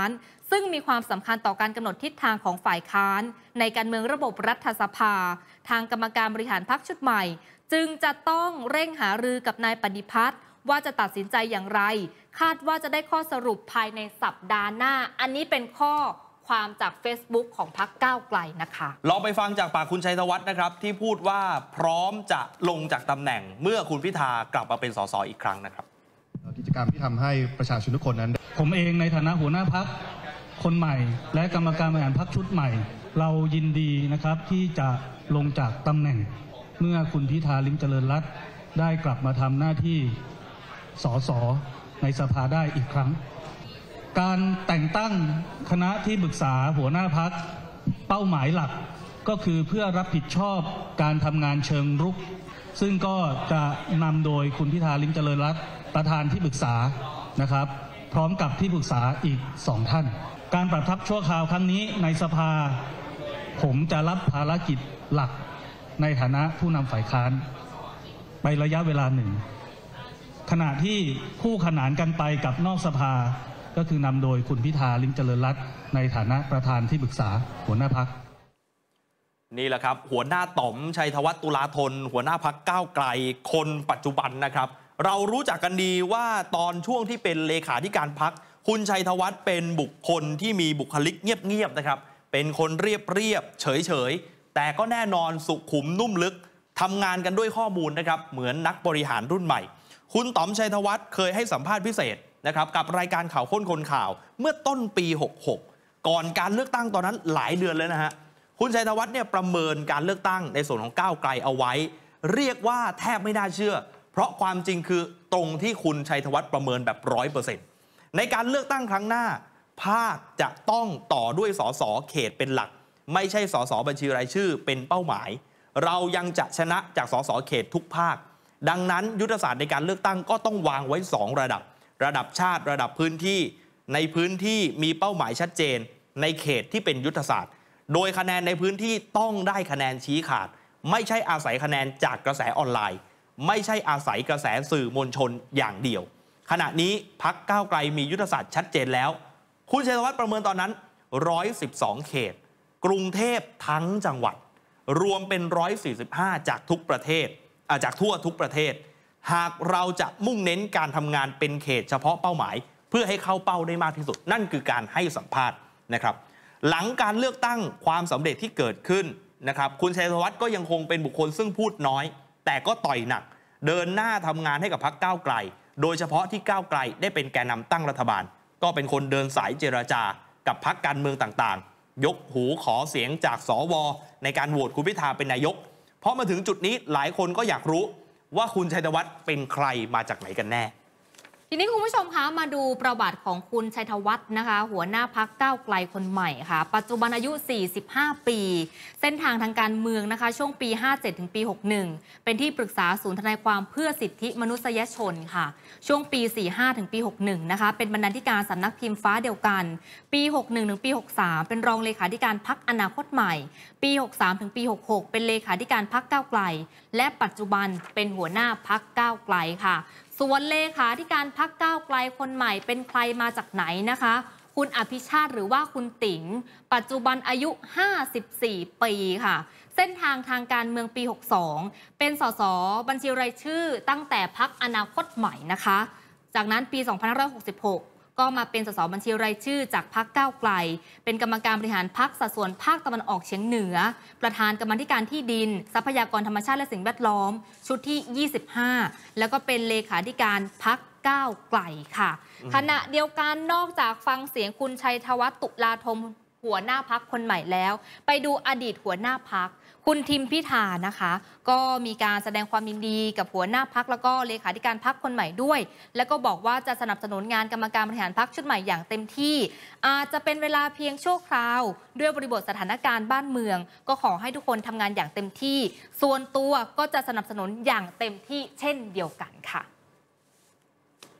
ซึ่งมีความสำคัญต่อการกำหนดทิศทางของฝ่ายค้านในการเมืองระบบรัฐสภาทางกรรมการบริหารพรรคชุดใหม่จึงจะต้องเร่งหารือกับนายปฏิพัฒน์ว่าจะตัดสินใจอย่างไรคาดว่าจะได้ข้อสรุปภายในสัปดาห์หน้าอันนี้เป็นข้อความจาก Facebook ของพรรคก้าวไกลนะคะ
ลองไปฟังจากปากคุณชัยธวัฒน์นะครับที่พูดว่าพร้อมจะลงจากตำแหน่งเมื่อคุณพิธากลับมาเป็นสสอีกครั้งนะครับ
กิจกรรมที่ทำให้ประชาชนทุกคนนั้นผมเองในฐานะหัวหน้าพรรคคนใหม่และกรรมการบริหารพรรคชุดใหม่เรายินดีนะครับที่จะลงจากตำแหน่งเมื่อคุณพิธาลิ้มเจริญรัตน์ได้กลับมาทำหน้าที่สสในสภาได้อีกครั้งการแต่งตั้งคณะที่ปรึกษาหัวหน้าพรรคเป้าหมายหลักก็คือเพื่อรับผิดชอบการทำงานเชิงรุกซึ่งก็จะนำโดยคุณพิธาลิ้มเจริญรัตน์ประธานที่ปรึกษานะครับพร้อมกับที่ปรึกษาอีกสองท่านการปรับทับชั่วคราวครั้งนี้ในสภาผมจะรับภารกิจหลักในฐานะผู้นำฝ่ายค้านไประยะเวลาหนึ่งขณะที่คู่ขนานกันไปกับนอกสภาก็คือนำโดยคุณพิธาลิ้มเจริญรัตน์ในฐานะประธานที่ปรึกษาหัวหน้าพรรค
นี่แหละครับหัวหน้าต๋อมชัยธวัฒน์ตุลาธนหัวหน้าพรรคก้าวไกลคนปัจจุบันนะครับเรารู้จักกันดีว่าตอนช่วงที่เป็นเลขาธิการพรรคคุณชัยธวัฒน์เป็นบุคคลที่มีบุคลิกเงียบๆนะครับเป็นคนเรียบเรียบเฉยเฉยแต่ก็แน่นอนสุขุมนุ่มลึกทำงานกันด้วยข้อมูลนะครับเหมือนนักบริหารรุ่นใหม่คุณต๋อมชัยธวัฒน์เคยให้สัมภาษณ์พิเศษนะครับกับรายการข่าวค้นคนข่าวเมื่อต้นปีหกหกก่อนการเลือกตั้งตอนนั้นหลายเดือนเลยนะฮะคุณชัยธวัฒน์เนี่ยประเมินการเลือกตั้งในส่วนของก้าวไกลเอาไว้เรียกว่าแทบไม่น่าเชื่อเพราะความจริงคือตรงที่คุณชัยธวัฒน์ประเมินแบบร้อยเปอร์เซ็นต์ในการเลือกตั้งครั้งหน้าภาคจะต้องต่อด้วยสสเขตเป็นหลักไม่ใช่สสบัญชีรายชื่อเป็นเป้าหมายเรายังจะชนะจากสสเขตทุกภาคดังนั้นยุทธศาสตร์ในการเลือกตั้งก็ต้องวางไว้สองระดับระดับชาติระดับพื้นที่ในพื้นที่มีเป้าหมายชัดเจนในเขตที่เป็นยุทธศาสตร์โดยคะแนนในพื้นที่ต้องได้คะแนนชี้ขาดไม่ใช่อาศัยคะแนนจากกระแสออนไลน์ไม่ใช่อาศัยกระแสสื่อมวลชนอย่างเดียวขณะนี้พรรคก้าวไกลมียุทธศาสตร์ชัดเจนแล้วคุณชัยธวัฒน์ประเมินตอนนั้นหนึ่งร้อยสิบสองเขตกรุงเทพทั้งจังหวัดรวมเป็นหนึ่งร้อยสี่สิบห้าจากทุกประเทศจากทั่วทุกประเทศหากเราจะมุ่งเน้นการทำงานเป็นเขตเฉพาะเป้าหมายเพื่อให้เข้าเป้าได้มากที่สุดนั่นคือการให้สัมภาษณ์นะครับหลังการเลือกตั้งความสำเร็จที่เกิดขึ้นนะครับคุณชัยธวัฒน์ก็ยังคงเป็นบุคคลซึ่งพูดน้อยแต่ก็ต่อยหนักเดินหน้าทำงานให้กับพรรคก้าวไกลโดยเฉพาะที่ก้าวไกลได้เป็นแกนนำตั้งรัฐบาลก็เป็นคนเดินสายเจรจากับพรรคการเมืองต่างๆยกหูขอเสียงจากสวในการโหวตคุณพิธาเป็นนายกเพราะมาถึงจุดนี้หลายคนก็อยากรู้ว่าคุณชัยธวัฒน์เป็นใครมาจากไหนกันแน่
ทีนี้คุณผู้ชมคะมาดูประวัติของคุณชัยธวัฒน์นะคะหัวหน้าพรรคก้าวไกลคนใหม่ค่ะปัจจุบันอายุสี่สิบห้าปีเส้นทางทางการเมืองนะคะช่วงปีห้าเจ็ดถึงปีหกสิบเอ็ดเป็นที่ปรึกษาศูนย์ทนายความเพื่อสิทธิมนุษยชนค่ะช่วงปีสี่สิบห้าถึงปีหกสิบเอ็ดนะคะเป็นบรรณาธิการสำนักพิมพ์ฟ้าเดียวกันปีหกสิบเอ็ดถึงปีหกสิบสามเป็นรองเลขาธิการพรรคอนาคตใหม่ปีหกสิบสามถึงปีหกสิบหกเป็นเลขาธิการพรรคก้าวไกลและปัจจุบันเป็นหัวหน้าพรรคก้าวไกลค่ะส่วนเลขาธิการพรรคก้าวไกลคนใหม่เป็นใครมาจากไหนนะคะคุณอภิชาติหรือว่าคุณติ๋งปัจจุบันอายุห้าสิบสี่ปีค่ะเส้นทางทางการเมืองปีหกสิบสองเป็นสสบัญชีรายชื่อตั้งแต่พรรคอนาคตใหม่นะคะจากนั้นปีสองพันห้าร้อยหกสิบหกก็มาเป็นสสบัญชีรายชื่อจากพรรคก้าวไกลเป็นกรรมการบริหารพรรคสัดส่วนภาคตะวันออกเฉียงเหนือประธานกรรมาธิการที่ดินทรัพยากรธรรมชาติและสิ่งแวดล้อมชุดที่ยี่สิบห้าแล้วก็เป็นเลขาธิการพรรคก้าวไกลค่ะขณะเดียวกันนอกจากฟังเสียงคุณชัยธวัฒน์ตุลาธนหัวหน้าพรรคคนใหม่แล้วไปดูอดีตหัวหน้าพรรคคุณทิมพิธานะคะก็มีการแสดงความยินดีกับหัวหน้าพรรคแล้วก็เลขาธิการพรรคคนใหม่ด้วยแล้วก็บอกว่าจะสนับสนุนงานกรรมการบริหารพรรคชุดใหม่อย่างเต็มที่อาจจะเป็นเวลาเพียงชั่วคราวด้วยบริบทสถานการณ์บ้านเมืองก็ขอให้ทุกคนทำงานอย่างเต็มที่ส่วนตัวก็จะสนับสนุนอย่างเต็มที่เช่นเดียวกันค่ะ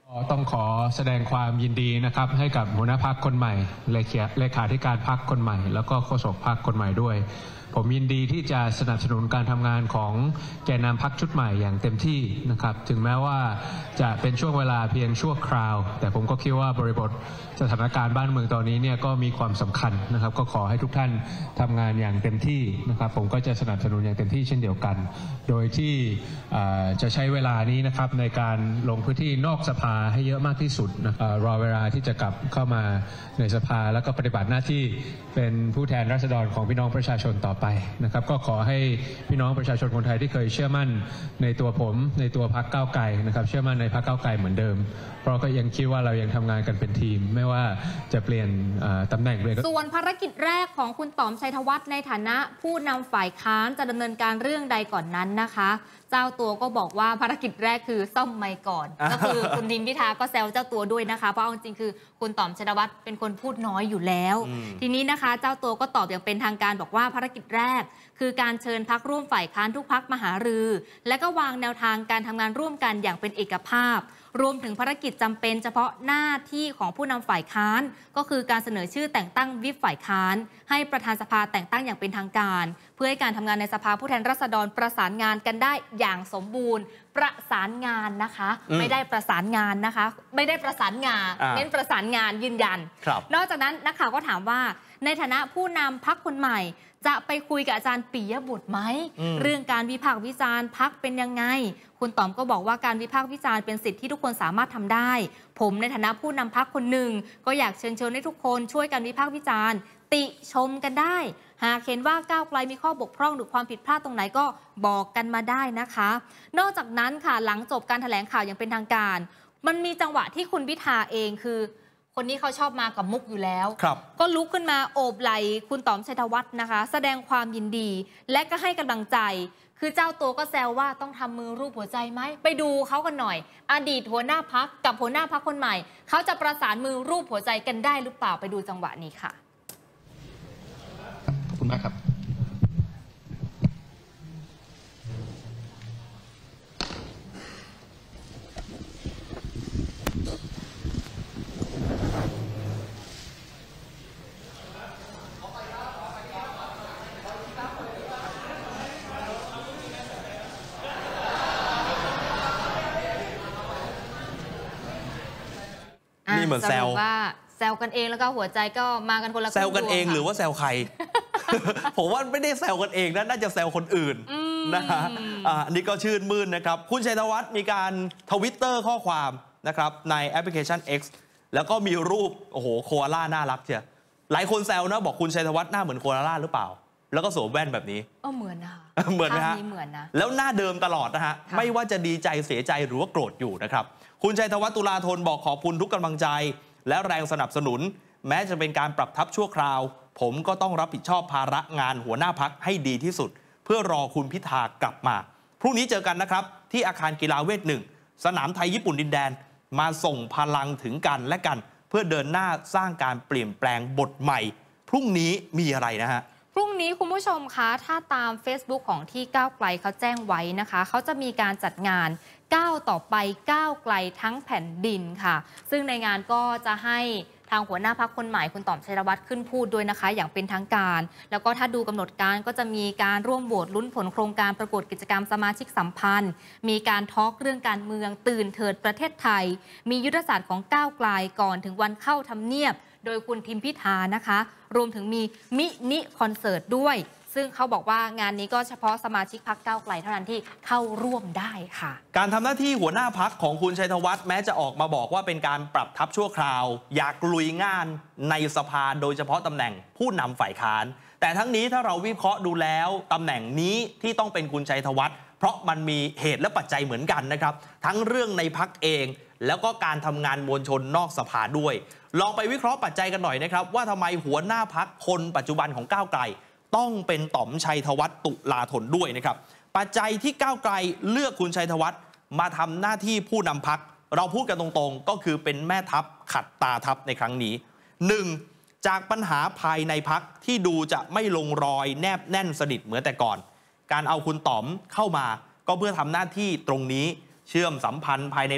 ต้องขอแสดงความยินดีนะครับให้กับหัวหน้าพรรคคนใหม่เลขาธิการพรรคคนใหม่แล้วก็โฆษกพรรคคนใหม่ด้วยผมยินดีที่จะสนับสนุนการทำงานของแกนนำพรรคชุดใหม่อย่างเต็มที่นะครับถึงแม้ว่าจะเป็นช่วงเวลาเพียงชั่วคราวแต่ผมก็คิดว่าบริบทสถานการณ์บ้านเมืองตอนนี้เนี่ยก็มีความสำคัญนะครับก็ขอให้ทุกท่านทำงานอย่างเต็มที่นะครับผมก็จะสนับสนุนอย่างเต็มที่เช่นเดียวกันโดยที่จะใช้เวลานี้นะครับในการลงพื้นที่นอกสภาให้เยอะมากที่สุดนะรอเวลาที่จะกลับเข้ามาในสภาแล้วก็ปฏิบัติหน้าที่เป็นผู้แทนราษฎรของพี่น้องประชาชนต่อไปนะครับก็ขอให้พี่น้องประชาชนคนไทยที่เคยเชื่อมั่นในตัวผมในตัวพรรคก้าวไกลนะครับเชื่อมั่นในพรรคก้าวไกลเหมือนเดิมเพราะก็ยังคิดว่าเรายังทำงานกันเป็นทีมไม่ว่าจะเปลี่ยนตำแหน่งเลย
ส่วนภารกิจแรกของคุณต๋อมชัยธวัฒน์ในฐานะผู้นำฝ่ายค้านจะดำเนินการเรื่องใดก่อนนั้นนะคะเจ้าตัวก็บอกว่าภารกิจแรกคือซ่อมไมค์ก่อนก็คือคุณทิมพิธาก็แซวเจ้าตัวด้วยนะคะเพราะจริงๆคือคุณต๋อมชัยธวัฒน์เป็นคนพูดน้อยอยู่แล้วทีนี้นะคะเจ้าตัวก็ตอบอย่างเป็นทางการบอกว่าภารกิจแรกคือการเชิญพรรคร่วมฝ่ายค้านทุกพรรคมาหารือและก็วางแนวทางการทำงานร่วมกันอย่างเป็นเอกภาพรวมถึงภารกิจจำเป็นเฉพาะหน้าที่ของผู้นำฝ่ายค้านก็คือการเสนอชื่อแต่งตั้งวิปฝ่ายค้านให้ประธานสภาแต่งตั้งอย่างเป็นทางการเพื่อให้การทำงานในสภาผู้แทนราษฎรประสานงานกันได้อย่างสมบูรณ์ประสานงานนะคะไม่ได้ประสานงานนะคะไม่ได้ประสานงานเน้นประสานงานยืนยันนอกจากนั้นนักข่าวก็ถามว่าในฐานะผู้นำพรรคคนใหม่จะไปคุยกับอาจารย์ปิยบุตรไหมเรื่องการวิพากษ์วิจารณ์พรรคเป็นยังไงคุณต๋อมก็บอกว่าการวิพากษ์วิจารณ์เป็นสิทธิที่ทุกคนสามารถทำได้ผมในฐานะผู้นำพรรคคนหนึ่งก็อยากเชิญชวนให้ทุกคนช่วยกันวิพากษ์วิจารณ์ติชมกันได้หากเห็นว่าก้าวไกลมีข้อบกพร่องหรือความผิดพลาดตรงไหนก็บอกกันมาได้นะคะนอกจากนั้นค่ะหลังจบการแถลงข่าวอย่างเป็นทางการมันมีจังหวะที่คุณพิธาเองคือคนนี้เขาชอบมากับมุกอยู่แล้วก็ลุกขึ้นมาโอบไหล่คุณต๋อมชัยธวัฒน์นะคะแสดงความยินดีและก็ให้กำลังใจคือเจ้าตัวก็แซวว่าต้องทำมือรูปหัวใจไหมไปดูเขากันหน่อยอดีตหัวหน้าพรรคกับหัวหน้าพรรคคนใหม่เขาจะประสานมือรูปหัวใจกันได้หรือเปล่าไปดูจังหวะนี้ค่ะ
ขอบคุณมากครับ
นี่เหมือนแซว
ว่าแซวกันเองแล้วก็หัวใจก็มากันคนละ
แซวกันเองหรือว่าแซวใคร ผมว่าไม่ได้แซวกันเองนะน่าจะแซวคนอื่นนะฮะอันนี้ก็ชื่นมื่นนะครับคุณชัยธวัฒน์มีการทวิตเตอร์ข้อความนะครับในแอปพลิเคชัน X แล้วก็มีรูปโอ้โหโคอาล่าน่ารักเชียวหลายคนแซวนะบอกคุณชัยธวัฒน์หน้าเหมือนโคอาล่าหรือเปล่าแล้วก็สวมแว่นแบบนี้
เออเหมือนนะคะ
เหมือนไหมฮะ
เหมือนนะ
แล้วหน้าเดิมตลอดนะฮะไม่ว่าจะดีใจเสียใจหรือว่าโกรธอยู่นะครับคุณชัยธวัฒน์ตุลาธนบอกขอบคุณทุกกำลังใจและแรงสนับสนุนแม้จะเป็นการปรับทัพชั่วคราวผมก็ต้องรับผิดชอบภาระงานหัวหน้าพรรคให้ดีที่สุดเพื่อรอคุณพิธากลับมาพรุ่งนี้เจอกันนะครับที่อาคารกีฬาเวทหนึ่งสนามไทยญี่ปุ่นดินแดนมาส่งพลังถึงกันและกันเพื่อเดินหน้าสร้างการเปลี่ยนแปลงบทใหม่พรุ่งนี้มีอะไรนะฮะ
พรุ่งนี้คุณผู้ชมคะถ้าตาม Facebook ของที่ก้าวไกลเขาแจ้งไว้นะคะเขาจะมีการจัดงานก้าวต่อไปก้าวไกลทั้งแผ่นดินค่ะซึ่งในงานก็จะให้ทางหัวหน้าพรรคคนใหม่คุณต๋อมชัยธวัฒน์ขึ้นพูดด้วยนะคะอย่างเป็นทางการแล้วก็ถ้าดูกำหนดการก็จะมีการร่วมโหวตลุ้นผลโครงการประกวดกิจกรรมสมาชิกสัมพันธ์มีการทอล์กเรื่องการเมืองตื่นเถิดประเทศไทยมียุทธศาสตร์ของก้าวไกลก่อนถึงวันเข้าทำเนียบโดยคุณทิมพิธานะคะรวมถึงมีมินิคอนเสิร์ตด้วยซึ่งเขาบอกว่างานนี้ก็เฉพาะสมาชิกพรรคก้าวไกลเท่านั้นที่เข้าร่วมได้ค่ะ
การทำหน้าที่หัวหน้าพรรคของคุณชัยธวัฒน์แม้จะออกมาบอกว่าเป็นการปรับทัพชั่วคราวอยากลุยงานในสภาโดยเฉพาะตำแหน่งผู้นำฝ่ายค้านแต่ทั้งนี้ถ้าเราวิเคราะห์ดูแล้วตำแหน่งนี้ที่ต้องเป็นคุณชัยธวัฒน์เพราะมันมีเหตุและปัจจัยเหมือนกันนะครับทั้งเรื่องในพรรคเองแล้วก็การทำงานมวลชนนอกสภาด้วยลองไปวิเคราะห์ปัจจัยกันหน่อยนะครับว่าทำไมหัวหน้าพรรคคนปัจจุบันของก้าวไกลต้องเป็นต๋อมชัยธวัฒน์ตุลาธนด้วยนะครับปัจจัยที่ก้าวไกลเลือกคุณชัยธวัฒน์มาทำหน้าที่ผู้นำพรรคเราพูดกันตรงๆก็คือเป็นแม่ทัพขัดตาทัพในครั้งนี้ หนึ่ง จากปัญหาภายในพรรคที่ดูจะไม่ลงรอยแนบแน่นสนิทเหมือนแต่ก่อนการเอาคุณต๋อมเข้ามาก็เพื่อทำหน้าที่ตรงนี้เชื่อมสัมพันธ์ภายในพรรค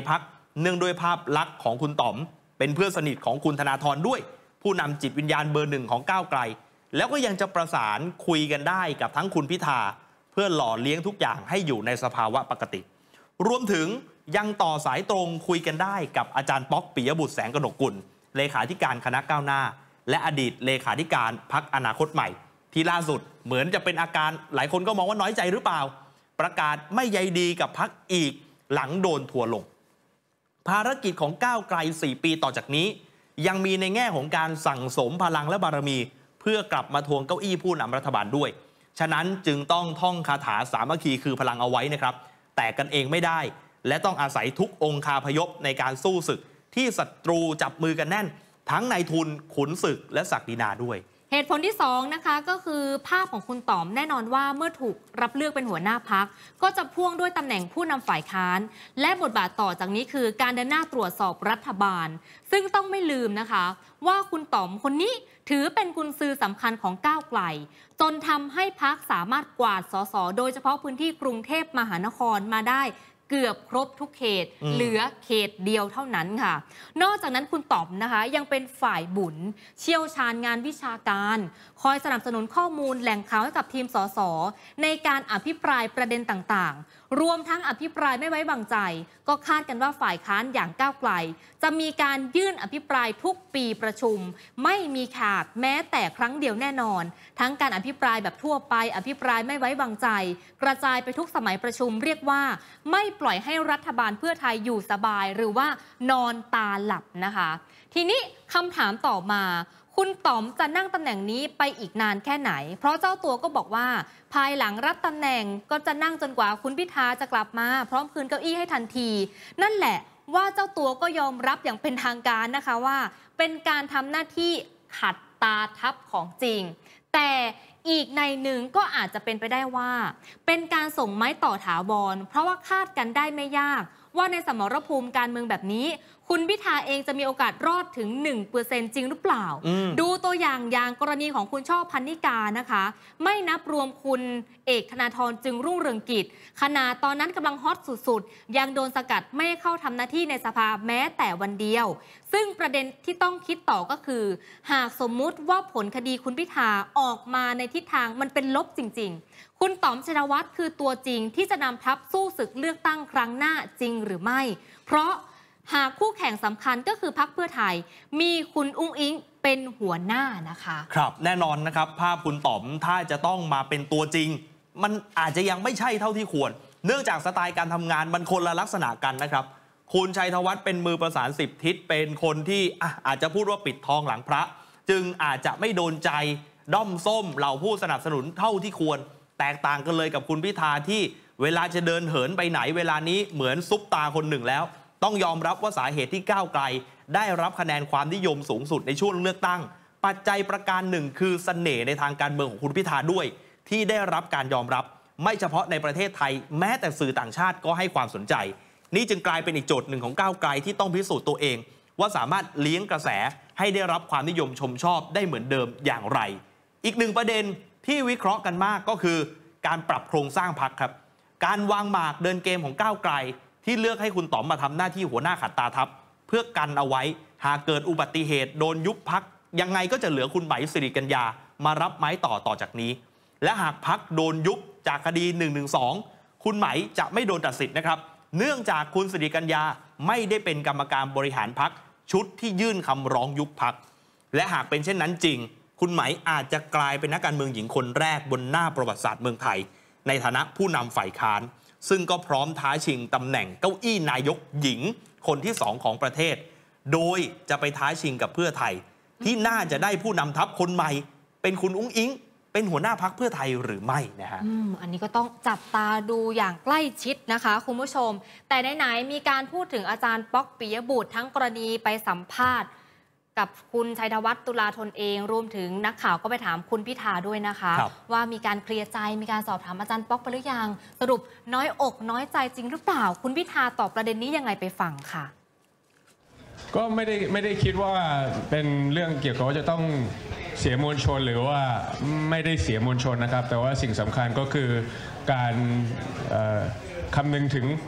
เนื่องด้วยภาพลักษณ์ของคุณต๋อมเป็นเพื่อนสนิทของคุณธนาธรด้วยผู้นำจิตวิญญาณเบอร์หนึ่งของก้าวไกลแล้วก็ยังจะประสานคุยกันได้กับทั้งคุณพิธาเพื่อหล่อเลี้ยงทุกอย่างให้อยู่ในสภาวะปกติรวมถึงยังต่อสายตรงคุยกันได้กับอาจารย์ป๊อกปิยบุตรแสงกนกกุลเลขาธิการคณะก้าวหน้าและอดีตเลขาธิการพรรคอนาคตใหม่ที่ล่าสุดเหมือนจะเป็นอาการหลายคนก็มองว่าน้อยใจหรือเปล่าประกาศไม่ใยดีกับพรรคอีกหลังโดนทัวร์ลงภารกิจของก้าวไกลสี่ปีต่อจากนี้ยังมีในแง่ของการสั่งสมพลังและบารมีเพื่อกลับมาทวงเก้าอี้ผู้นำรัฐบาลด้วยฉะนั้นจึงต้องท่องคาถาสามัคคีคือพลังเอาไว้นะครับแต่กันเองไม่ได้และต้องอาศัยทุกองคาพยพในการสู้ศึกที่ศัตรูจับมือกันแน่นทั้งนายทุนขุนศึกและศักดินาด้วย
เหตุผลที่สองนะคะก็คือภาพของคุณต๋อมแน่นอนว่าเมื่อถูกรับเลือกเป็นหัวหน้าพรรคก็จะพ่วงด้วยตำแหน่งผู้นำฝ่ายค้านและบทบาทต่อจากนี้คือการเดินหน้าตรวจสอบรัฐบาลซึ่งต้องไม่ลืมนะคะว่าคุณต๋อมคนนี้ถือเป็นกุญซือสำคัญของก้าวไกลจนทำให้พรรคสามารถกวาดสสโดยเฉพาะพื้นที่กรุงเทพมหานครมาได้เกือบครบทุกเขตเหลือเขตเดียวเท่านั้นค่ะนอกจากนั้นคุณต๋อมนะคะยังเป็นฝ่ายบุญเชี่ยวชาญงานวิชาการคอยสนับสนุนข้อมูลแหล่งข่าวให้กับทีมสสในการอภิปรายประเด็นต่างๆรวมทั้งอภิปรายไม่ไว้วางใจก็คาดกันว่าฝ่ายค้านอย่างก้าวไกลจะมีการยื่นอภิปรายทุกปีประชุมไม่มีขาดแม้แต่ครั้งเดียวแน่นอนทั้งการอภิปรายแบบทั่วไปอภิปรายไม่ไว้วางใจกระจายไปทุกสมัยประชุมเรียกว่าไม่ปล่อยให้รัฐบาลเพื่อไทยอยู่สบายหรือว่านอนตาหลับนะคะทีนี้คำถามต่อมาคุณต๋อมจะนั่งตำแหน่งนี้ไปอีกนานแค่ไหนเพราะเจ้าตัวก็บอกว่าภายหลังรับตำแหน่งก็จะนั่งจนกว่าคุณพิธาจะกลับมาพร้อมคืนเก้าอี้ให้ทันทีนั่นแหละว่าเจ้าตัวก็ยอมรับอย่างเป็นทางการนะคะว่าเป็นการทำหน้าที่ขัดตาทัพของจริงแต่อีกในหนึ่งก็อาจจะเป็นไปได้ว่าเป็นการส่งไม้ต่อถาวรเพราะว่าคาดกันได้ไม่ยากว่าในสมรภูมิการเมืองแบบนี้คุณพิธาเองจะมีโอกาสรอดถึง หนึ่งเปอร์เซ็นต์ จริงหรือเปล่าดูตัวอย่างอย่างกรณีของคุณช่อพันนิกานะคะไม่นับรวมคุณเอกธนาธรจึงรุ่งเรืองกิจขณะตอนนั้นกำลังฮอตสุดๆยังโดนสกัดไม่เข้าทำหน้าที่ในสภาแม้แต่วันเดียวซึ่งประเด็นที่ต้องคิดต่อก็คือหากสมมุติว่าผลคดีคุณพิธาออกมาในทิศทางมันเป็นลบจริงๆคุณต๋อมชัยวัฒน์คือตัวจริงที่จะนำทัพสู้ศึกเลือกตั้งครั้งหน้าจริงหรือไม่เพราะหากคู่แข่งสำคัญก็คือพรรคเพื่อไทยมีคุณอุ้งอิงเป็นหัวหน้านะคะ
ครับแน่นอนนะครับภาพคุณต๋อมถ้าจะต้องมาเป็นตัวจริงมันอาจจะยังไม่ใช่เท่าที่ควรเนื่องจากสไตล์การทำงานมันคนละลักษณะกันนะครับคุณชัยธวัฒน์เป็นมือประสานสิบทิศเป็นคนที่อ่ะอาจจะพูดว่าปิดทองหลังพระจึงอาจจะไม่โดนใจด้อมส้มเหล่าผู้สนับสนุนเท่าที่ควรแตกต่างกันเลยกับคุณพิธาที่เวลาจะเดินเหินไปไหนเวลานี้เหมือนซุปตาคนหนึ่งแล้วต้องยอมรับว่าสาเหตุที่ก้าวไกลได้รับคะแนนความนิยมสูงสุดในช่วงเลือกตั้งปัจจัยประการหนึ่งคือเสน่ห์ในทางการเมืองของคุณพิธาด้วยที่ได้รับการยอมรับไม่เฉพาะในประเทศไทยแม้แต่สื่อต่างชาติก็ให้ความสนใจนี่จึงกลายเป็นอีกโจทย์หนึ่งของก้าวไกลที่ต้องพิสูจน์ตัวเองว่าสามารถเลี้ยงกระแสให้ได้รับความนิยมชมชอบได้เหมือนเดิมอย่างไรอีกหนึ่งประเด็นที่วิเคราะห์กันมากก็คือการปรับโครงสร้างพรรคครับการวางหมากเดินเกมของก้าวไกลที่เลือกให้คุณต๋อมมาทำหน้าที่หัวหน้าขัดตาทัพเพื่อกันเอาไว้หากเกิดอุบัติเหตุโดนยุบพรรคยังไงก็จะเหลือคุณไหมสิริกัญญามารับไม้ต่อต่อจากนี้และหากพรรคโดนยุบจากคดีหนึ่งหนึ่งสองคุณไหมจะไม่โดนตัดสิทธิ์นะครับเนื่องจากคุณสิริกัญญาไม่ได้เป็นกรรมการบริหารพรรคชุดที่ยื่นคำร้องยุบพรรคและหากเป็นเช่นนั้นจริงคุณไหมอาจจะกลายเป็นนักการเมืองหญิงคนแรกบนหน้าประวัติศาสตร์เมืองไทยในฐานะผู้นำฝ่ายค้านซึ่งก็พร้อมท้าชิงตำแหน่งเก้าอี้นายกหญิงคนที่สองของประเทศโดยจะไปท้าชิงกับเพื่อไทยที่น่าจะได้ผู้นำทัพคนใหม่เป็นคุณอุ้งอิงเป็นหัวหน้าพรรคเพื่อไทยหรือไม่นะฮะ
อ, อันนี้ก็ต้องจับตาดูอย่างใกล้ชิดนะคะคุณผู้ชมแต่ไหนๆมีการพูดถึงอาจารย์ป๊อกปิยบุตรทั้งกรณีไปสัมภาษณ์กับคุณชัยธวัฒน์ตุลาธนเองรวมถึงนักข่าวก็ไปถามคุณพิธาด้วยนะคะว่ามีการเคลียร์ใจมีการสอบถามอาจารย์ป๊อกไปหรือยังสรุปน้อยอกน้อยใจจริงหรือเปล่าคุณพิธาตอบประเด็นนี้ยังไงไปฟังค่ะ
ก็ไม่ได้ไม่ได้คิดว่าเป็นเรื่องเกี่ยวกับว่าจะต้องเสียมวลชนหรือว่าไม่ได้เสียมวลชนนะครับแต่ว่าสิ่งสำคัญก็คือการคำนึงถึง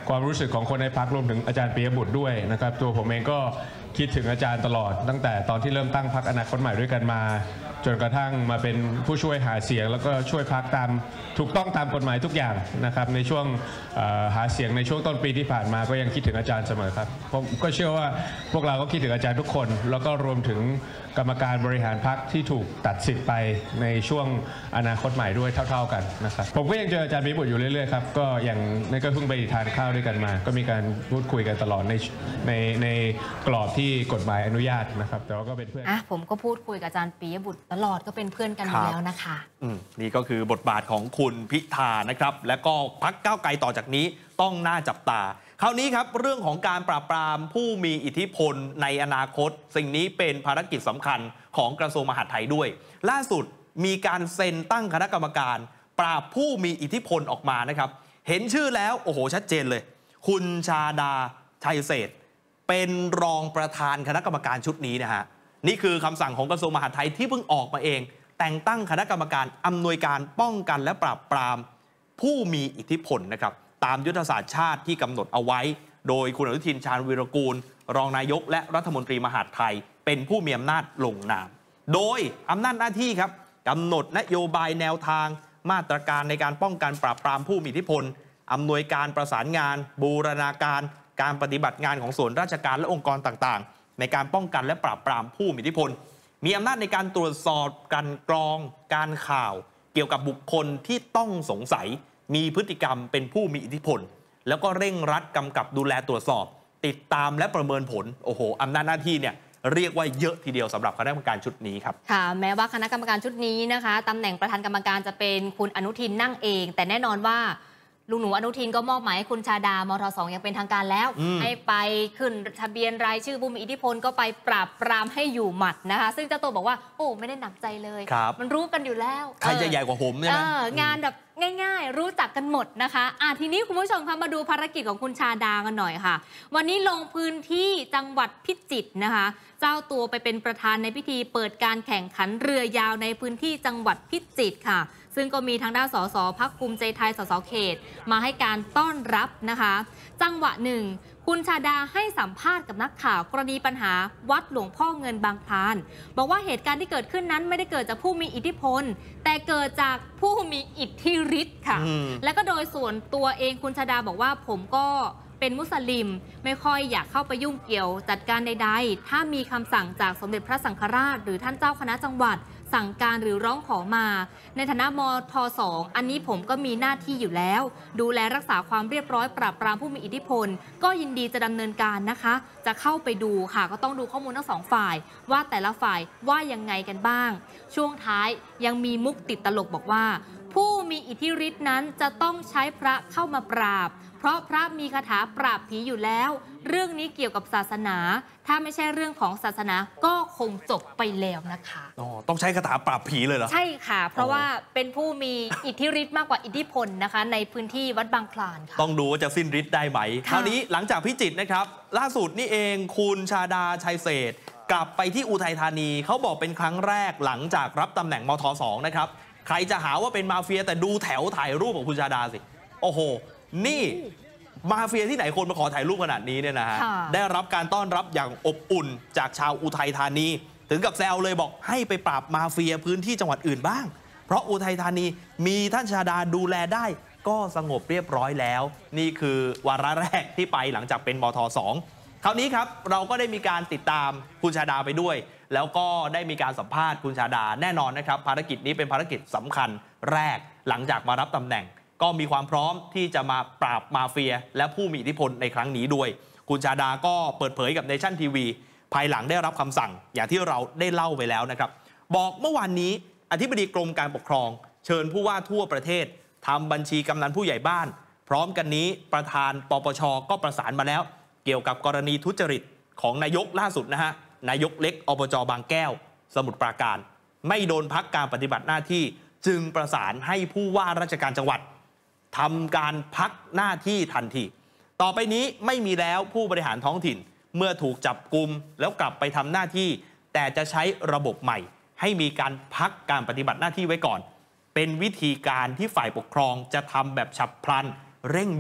ความรู้สึกของคนในพรรครวมถึงอาจารย์ปิยบุตรด้วยนะครับตัวผมเองก็คิดถึงอาจารย์ตลอดตั้งแต่ตอนที่เริ่มตั้งพรรคอนาคตใหม่ด้วยกันมาจนกระทั่งมาเป็นผู้ช่วยหาเสียงแล้วก็ช่วยพรรคตามถูกต้องตามกฎหมายทุกอย่างนะครับในช่วงหาเสียงในช่วงต้นปีที่ผ่านมาก็ยังคิดถึงอาจารย์เสมอครับผมก็เชื่อว่าพวกเราก็คิดถึงอาจารย์ทุกคนแล้วก็รวมถึงกรรมการบริหารพรรคที่ถูกตัดสิทธิ์ไปในช่วงอนาคตใหม่ด้วยเท่าๆกันนะครับผมก็ยังเจออาจารย์ปิยบุตรอยู่เรื่อยๆครับก็อย่างนี่ก็เพิ่งไปทานข้าวด้วยกันมาก็มีการพูดคุยกันตลอดในในในกรอบที่กฎหมายอนุญาตนะครับแต่ว่าก็เป็นเพื่อน
อ่ะผมก็พูดคุยกับอาจารย์ปิยบุตรตลอดก็เป็นเพื่อนกันอยู่แล้วนะคะ
อืมนี่ก็คือบทบาทของคุณพิธานะครับและก็พรรคก้าวไกลต่อจากนี้ต้องน่าจับตาคราวนี้ครับเรื่องของการปราบปรามผู้มีอิทธิพลในอนาคตสิ่งนี้เป็นภารกิจสำคัญของกระทรวงมหาดไทยด้วยล่าสุดมีการเซ็นตั้งคณะกรรมการปราบผู้มีอิทธิพลออกมานะครับเห็นชื่อแล้วโอ้โหชัดเจนเลยคุณชาดาชัยเศรษฐ์เป็นรองประธานคณะกรรมการชุดนี้นะฮะนี่คือคำสั่งของกระทรวงมหาดไทยที่เพิ่งออกมาเองแต่งตั้งคณะกรรมการอำนวยการป้องกันและปราบปรามผู้มีอิทธิพลนะครับตามยุทธศาสตร์ชาติที่กำหนดเอาไว้โดยคุณอนุทินชาญวีรกูลรองนายกและรัฐมนตรีมหาดไทยเป็นผู้มีอำนาจลงนามโดยอำนาจหน้าที่ครับกำหนดนโยบายแนวทางมาตรการในการป้องกันปราบปรามผู้มีอิทธิพลอำนวยการประสานงานบูรณาการการปฏิบัติงานของส่วนราชการและองค์กรต่างๆในการป้องกันและปราบปรามผู้มีอิทธิพลมีอำนาจในการตรวจสอบการกรองการข่าวเกี่ยวกับบุคคลที่ต้องสงสัยมีพฤติกรรมเป็นผู้มีอิทธิพลแล้วก็เร่งรัดกำกับดูแลตรวจสอบติดตามและประเมินผลโอ้โหอำนาจหน้าที่เนี่ยเรียกว่าเยอะทีเดียวสำหรับคณะกรรมการชุดนี้ครับ
ค่ะแม้ว่าคณะกรรมการชุดนี้นะคะตำแหน่งประธานกรรมการจะเป็นคุณอนุทินนั่งเองแต่แน่นอนว่าลุงหนูอนุทินก็มอบหมายให้คุณชาดามทสองยังเป็นทางการแล้วให้ไปขึ้นทะเบียนรายชื่อผู้มีอิทธิพลก็ไปปราบปรามให้อยู่หมัดนะคะซึ่งเจ้าตัวบอกว่าโอ้ไม่ได้หนักใจเลยมันรู้กันอยู่แล้ว
ใครจะใหญ่กว่าผมใช่ไหม
งานแบบง่ายๆรู้จักกันหมดนะคะอ่ะทีนี้คุณผู้ชมคะมาดูภารกิจของคุณชาดากันหน่อยค่ะวันนี้ลงพื้นที่จังหวัดพิจิตรนะคะเจ้าตัวไปเป็นประธานในพิธีเปิดการแข่งขันเรือยาวในพื้นที่จังหวัดพิจิตรค่ะซึ่งก็มีทางด้านสสพรรคภูมิใจไทยสสเขตมาให้การต้อนรับนะคะจังหวะหนึ่งคุณชาดาให้สัมภาษณ์กับนักข่าวกรณีปัญหาวัดหลวงพ่อเงินบางพลานบอกว่าเหตุการณ์ที่เกิดขึ้นนั้นไม่ได้เกิดจากผู้มีอิทธิพลแต่เกิดจากผู้มีอิทธิฤทธิ์ค่ะและก็โดยส่วนตัวเองคุณชาดาบอกว่าผมก็เป็นมุสลิมไม่ค่อยอยากเข้าไปยุ่งเกี่ยวจัดการใดๆถ้ามีคำสั่งจากสมเด็จพระสังฆราชหรือท่านเจ้าคณะจังหวัดสั่งการหรือร้องขอมาในฐานะมทสองอันนี้ผมก็มีหน้าที่อยู่แล้วดูแลรักษาความเรียบร้อยปราบปรามผู้มีอิทธิพลก็ยินดีจะดำเนินการนะคะจะเข้าไปดูค่ะก็ต้องดูข้อมูลทั้งสองฝ่ายว่าแต่ละฝ่ายว่ายังไงกันบ้างช่วงท้ายยังมีมุกติดตลกบอกว่าผู้มีอิทธิฤทธิ์นั้นจะต้องใช้พระเข้ามาปราบเพราะพระมีคาถาปราบผีอยู่แล้วเรื่องนี้เกี่ยวกับศาสนาถ้าไม่ใช่เรื่องของศาสนาก็คงจบไปแล้วนะคะ
อ๋อต้องใช้คาถาปราบผีเลยเหรอ
ใช่ค่ะเพราะว่าเป็นผู้มีอิทธิฤทธิ์มากกว่าอิทธิพลนะคะในพื้นที่วัดบางคลานค่ะ
ต้องดูว่าจะสิ้นฤทธิ์ได้ไหมคราวนี้หลังจากพิจิตรนะครับล่าสุดนี่เองคุณชาดาชัยเศรษฐ์กลับไปที่อุทัยธานีเขาบอกเป็นครั้งแรกหลังจากรับตำแหน่งมทสองนะครับใครจะหาว่าเป็นมาเฟียแต่ดูแถวถ่ายรูปของคุณชาดาสิโอ้โหนี่มาเฟียที่ไหนคนมาขอถ่ายรูปขนาดนี้เนี่ยนะฮะได้รับการต้อนรับอย่างอบอุ่นจากชาวอุทัยธานีถึงกับแซวเลยบอกให้ไปปราบมาเฟียพื้นที่จังหวัดอื่นบ้างเพราะอุทัยธานีมีท่านชาดาดูแลได้ก็สงบเรียบร้อยแล้วนี่คือวาระแรกที่ไปหลังจากเป็นมทสองคราวนี้ครับเราก็ได้มีการติดตามคุณชาดาไปด้วยแล้วก็ได้มีการสัมภาษณ์คุณชาดาแน่นอนนะครับภารกิจนี้เป็นภารกิจสำคัญแรกหลังจากมารับตำแหน่งก็มีความพร้อมที่จะมาปราบมาเฟียและผู้มีอิทธิพลในครั้งนี้ด้วยคุณชาดาก็เปิดเผยกับเนชั่นทีวีภายหลังได้รับคำสั่งอย่างที่เราได้เล่าไปแล้วนะครับบอกเมื่อวานนี้อธิบดีกรมการปกครองเชิญผู้ว่าทั่วประเทศทำบัญชีกำนันผู้ใหญ่บ้านพร้อมกันนี้ประธานปปช.ก็ประสานมาแล้วเกี่ยวกับกรณีทุจริตของนายกล่าสุดนะฮะนายกเล็กอบจ.บางแก้วสมุทรปราการไม่โดนพักการปฏิบัติหน้าที่จึงประสานให้ผู้ว่าราชการจังหวัดทำการพักหน้าที่ทันทีต่อไปนี้ไม่มีแล้วผู้บริหารท้องถิ่นเมื่อถูกจับกุมแล้วกลับไปทำหน้าที่แต่จะใช้ระบบใหม่ให้มีการพักการปฏิบัติหน้าที่ไว้ก่อนเป็นวิธีการที่ฝ่ายปกครองจะทำแบบฉับพลันเร่งด่วน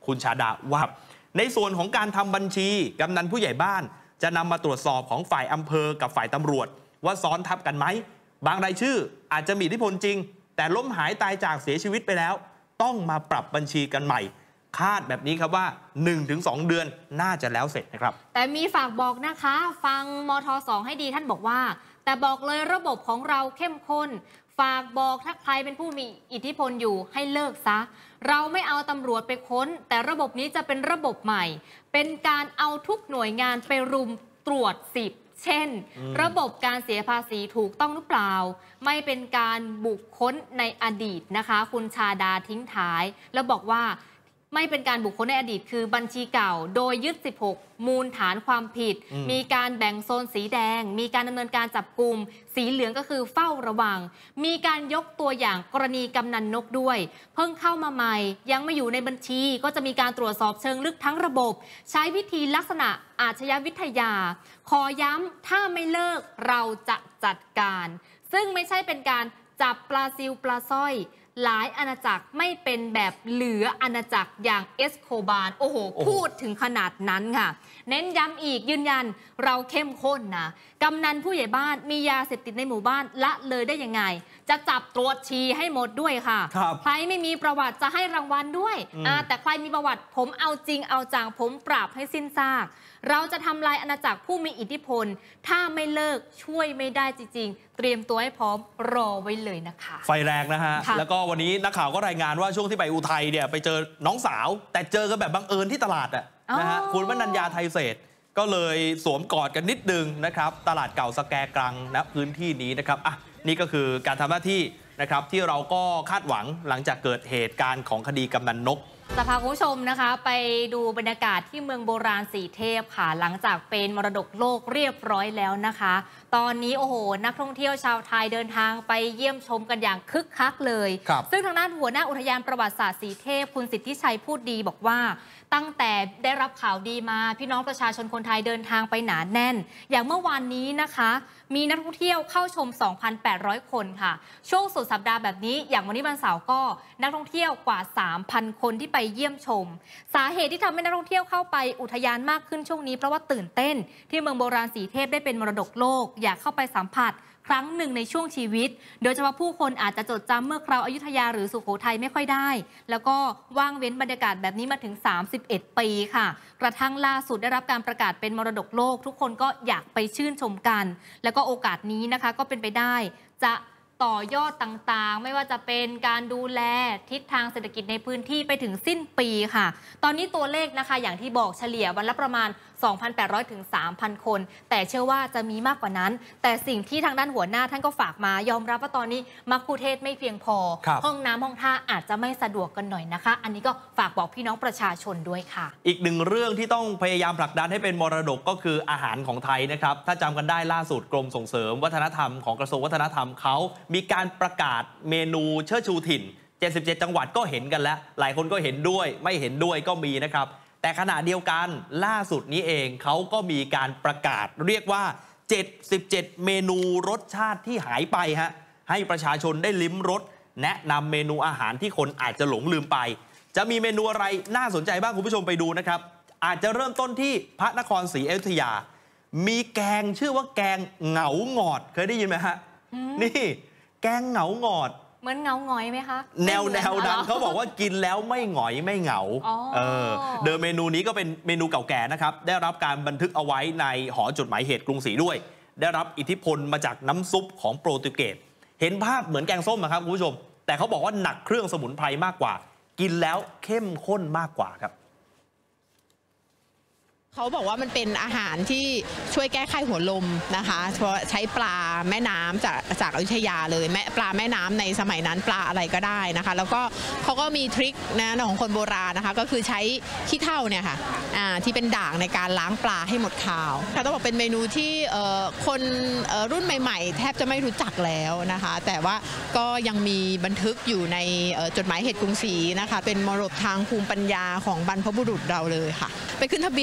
คุณชาดาว่าในส่วนของการทำบัญชีกำนันผู้ใหญ่บ้านจะนำมาตรวจสอบของฝ่ายอำเภอกับฝ่ายตำรวจว่าซ้อนทับกันไหมบางรายชื่ออาจจะมีอิทธิพลจริงแต่ล้มหายตายจากเสียชีวิตไปแล้วต้องมาปรับบัญชีกันใหม่คาดแบบนี้ครับว่า หนึ่งถึงสอง เดือนน่าจะแล้วเสร็จนะครับ
แต่มีฝากบอกนะคะฟังมทสองให้ดีท่านบอกว่าแต่บอกเลยระบบของเราเข้มข้นฝากบอกถ้าใครเป็นผู้มีอิทธิพลอยู่ให้เลิกซะเราไม่เอาตำรวจไปค้นแต่ระบบนี้จะเป็นระบบใหม่เป็นการเอาทุกหน่วยงานไปรุมตรวจสิบเช่นระบบการเสียภาษีถูกต้องหรือเปล่าไม่เป็นการบุกค้นในอดีตนะคะคุณชาดาทิ้งท้ายแล้วบอกว่าไม่เป็นการบุคคลในอดีตคือบัญชีเก่าโดยยึดสิบหกมูลฐานความผิดมีการแบ่งโซนสีแดงมีการดำเนินการจับกุมสีเหลืองก็คือเฝ้าระวังมีการยกตัวอย่างกรณีกำนันนกด้วยเพิ่งเข้ามาใหม่ยังไม่อยู่ในบัญชีก็จะมีการตรวจสอบเชิงลึกทั้งระบบใช้วิธีลักษณะอาชญาวิทยาขอย้ำถ้าไม่เลิกเราจะจัดการซึ่งไม่ใช่เป็นการจับปลาซิวปลาสร้อยหลายอาณาจักรไม่เป็นแบบเหลืออาณาจักรอย่างเอสโคบาร์โอ้โหพูดถึงขนาดนั้นค่ะเน้นย้ำอีกยืนยันเราเข้มข้นนะกำนันผู้ใหญ่บ้านมียาเสพติดในหมู่บ้านละเลยได้ยังไงจะจับตรวจฉี่ให้หมดด้วยค่ะใครไม่มีประวัติจะให้รางวัลด้วยแต่ใครมีประวัติผมเอาจริงเอาจังผมปราบให้สิ้นซากเราจะทำลายอาณาจักรผู้มีอิทธิพลถ้าไม่เลิกช่วยไม่ได้จริงๆเตรียมตัวให้พร้อมรอไว้เลยนะคะ
ไฟแรงนะฮะแล้วก็วันนี้นักข่าวก็รายงานว่าช่วงที่ไปอุทัยเนี่ยไปเจอน้องสาวแต่เจอกันแบบบังเอิญที่ตลาดอ่ะนะฮะคุณวนัญญาไทยเศรษฐ์ก็เลยสวมกอดกันนิดนึงนะครับตลาดเก่าสแกกรังณพื้นที่นี้นะครับอ่ะนี่ก็คือการทำหน้าที่นะครับที่เราก็คาดหวังหลังจากเกิดเหตุการณ์ของคดีกำนันนก
จะพาคุณผู้ชมนะคะไปดูบรรยากาศที่เมืองโบราณสีเทพค่ะหลังจากเป็นมรดกโลกเรียบร้อยแล้วนะคะตอนนี้โอ้โหนักท่องเที่ยวชาวไทยเดินทางไปเยี่ยมชมกันอย่างคึกคักเลยซึ่งทางด้านหัวหน้าอุทยานประวัติศาสตร์สีเทพคุณสิทธิชัยพูดดีบอกว่าตั้งแต่ได้รับข่าวดีมาพี่น้องประชาชนคนไทยเดินทางไปหนาแน่นอย่างเมื่อวานนี้นะคะมีนักท่องเที่ยวเข้าชม สองพันแปดร้อย คนค่ะช่วงสุดสัปดาห์แบบนี้อย่างวันนี้วันเสาร์ก็นักท่องเที่ยวกว่า สามพัน คนที่ไปเยี่ยมชมสาเหตุที่ทำให้นักท่องเที่ยวเข้าไปอุทยานมากขึ้นช่วงนี้เพราะว่าตื่นเต้นที่เมืองโบราณสีเทพได้เป็นมรดกโลกอยากเข้าไปสัมผัสครั้งหนึ่งในช่วงชีวิตโดยเฉพาะผู้คนอาจจะจดจำเมื่อคราวอยุธยาหรือสุโขทัยไม่ค่อยได้แล้วก็ว่างเว้นบรรยากาศแบบนี้มาถึงสามสิบเอ็ดปีค่ะกระทั่งล่าสุดได้รับการประกาศเป็นมรดกโลกทุกคนก็อยากไปชื่นชมกันแล้วก็โอกาสนี้นะคะก็เป็นไปได้จะต่อยอดต่างๆไม่ว่าจะเป็นการดูแลทิศทางเศรษฐกิจในพื้นที่ไปถึงสิ้นปีค่ะตอนนี้ตัวเลขนะคะอย่างที่บอกเฉลี่ยวันละประมาณ สองพันแปดร้อย ถึง สามพัน คนแต่เชื่อว่าจะมีมากกว่านั้นแต่สิ่งที่ทางด้านหัวหน้าท่านก็ฝากมายอมรับว่าตอนนี้มัคคุเทศก์ไม่เพียงพอห้องน้ำห้องท่าอาจจะไม่สะดวกกันหน่อยนะคะอันนี้ก็ฝากบอกพี่น้องประชาชนด้วยค่ะ
อีกหนึ่งเรื่องที่ต้องพยายามผลักดันให้เป็นมรดกก็คืออาหารของไทยนะครับถ้าจำกันได้ล่าสุดกรมส่งเสริมวัฒนธรรมของกระทรวงวัฒนธรรมเขามีการประกาศเมนูเชิดชูถิ่นเจ็ดสิบเจ็ดจังหวัดก็เห็นกันแล้วหลายคนก็เห็นด้วยไม่เห็นด้วยก็มีนะครับแต่ขณะเดียวกันล่าสุดนี้เองเขาก็มีการประกาศเรียกว่าเจ็ดสิบเจ็ดเมนูรสชาติที่หายไปฮะให้ประชาชนได้ลิ้มรสแนะนำเมนูอาหารที่คนอาจจะหลงลืมไปจะมีเมนูอะไรน่าสนใจบ้างคุณผู้ชมไปดูนะครับอาจจะเริ่มต้นที่พระนครศรีอยุธยามีแกงชื่อว่าแกงเหงาหงอดเคยได้ยินไหมฮะนี่แกงเหงาหงอด
เหมือนเหงาหงอยไหมคะ
แนวแนวดังเขาบอกว่ากินแล้วไม่หงอยไม่เหงาเออเดิมเมนูนี้ก็เป็นเมนูเก่าแก่นะครับได้รับการบันทึกเอาไว้ในหอจดหมายเหตุกรุงศรีด้วยได้รับอิทธิพลมาจากน้ำซุปของโปรตุเกสเห็นภาพเหมือนแกงส้มนะครับคุณผู้ชมแต่เขาบอกว่าหนักเครื่องสมุนไพรมากกว่ากินแล้วเข้มข้นมากกว่าครับ
เขาบอกว่ามันเป็นอาหารที่ช่วยแก้ไขหัวลมนะคะเพราะใช้ปลาแม่น้ำจากจากอยุธยาเลยแม่ปลาแม่น้ำในสมัยนั้นปลาอะไรก็ได้นะคะแล้วก็เขาก็มีทริคนะของคนโบราณนะคะก็คือใช้ขี้เถ้าเนี่ยค่ะที่เป็นด่างในการล้างปลาให้หมดคาวค่ะต้องบอกเป็นเมนูที่คนรุ่นใหม่ๆแทบจะไม่รู้จักแล้วนะคะแต่ว่าก็ยังมีบันทึกอยู่ในจดหมายเหตุกรุงศรีนะคะเป็นมรดกทางภูมิปัญญาของบรรพบุรุษเราเลยค่ะไปขึ้นทะเบียนเนี่ยก็คือ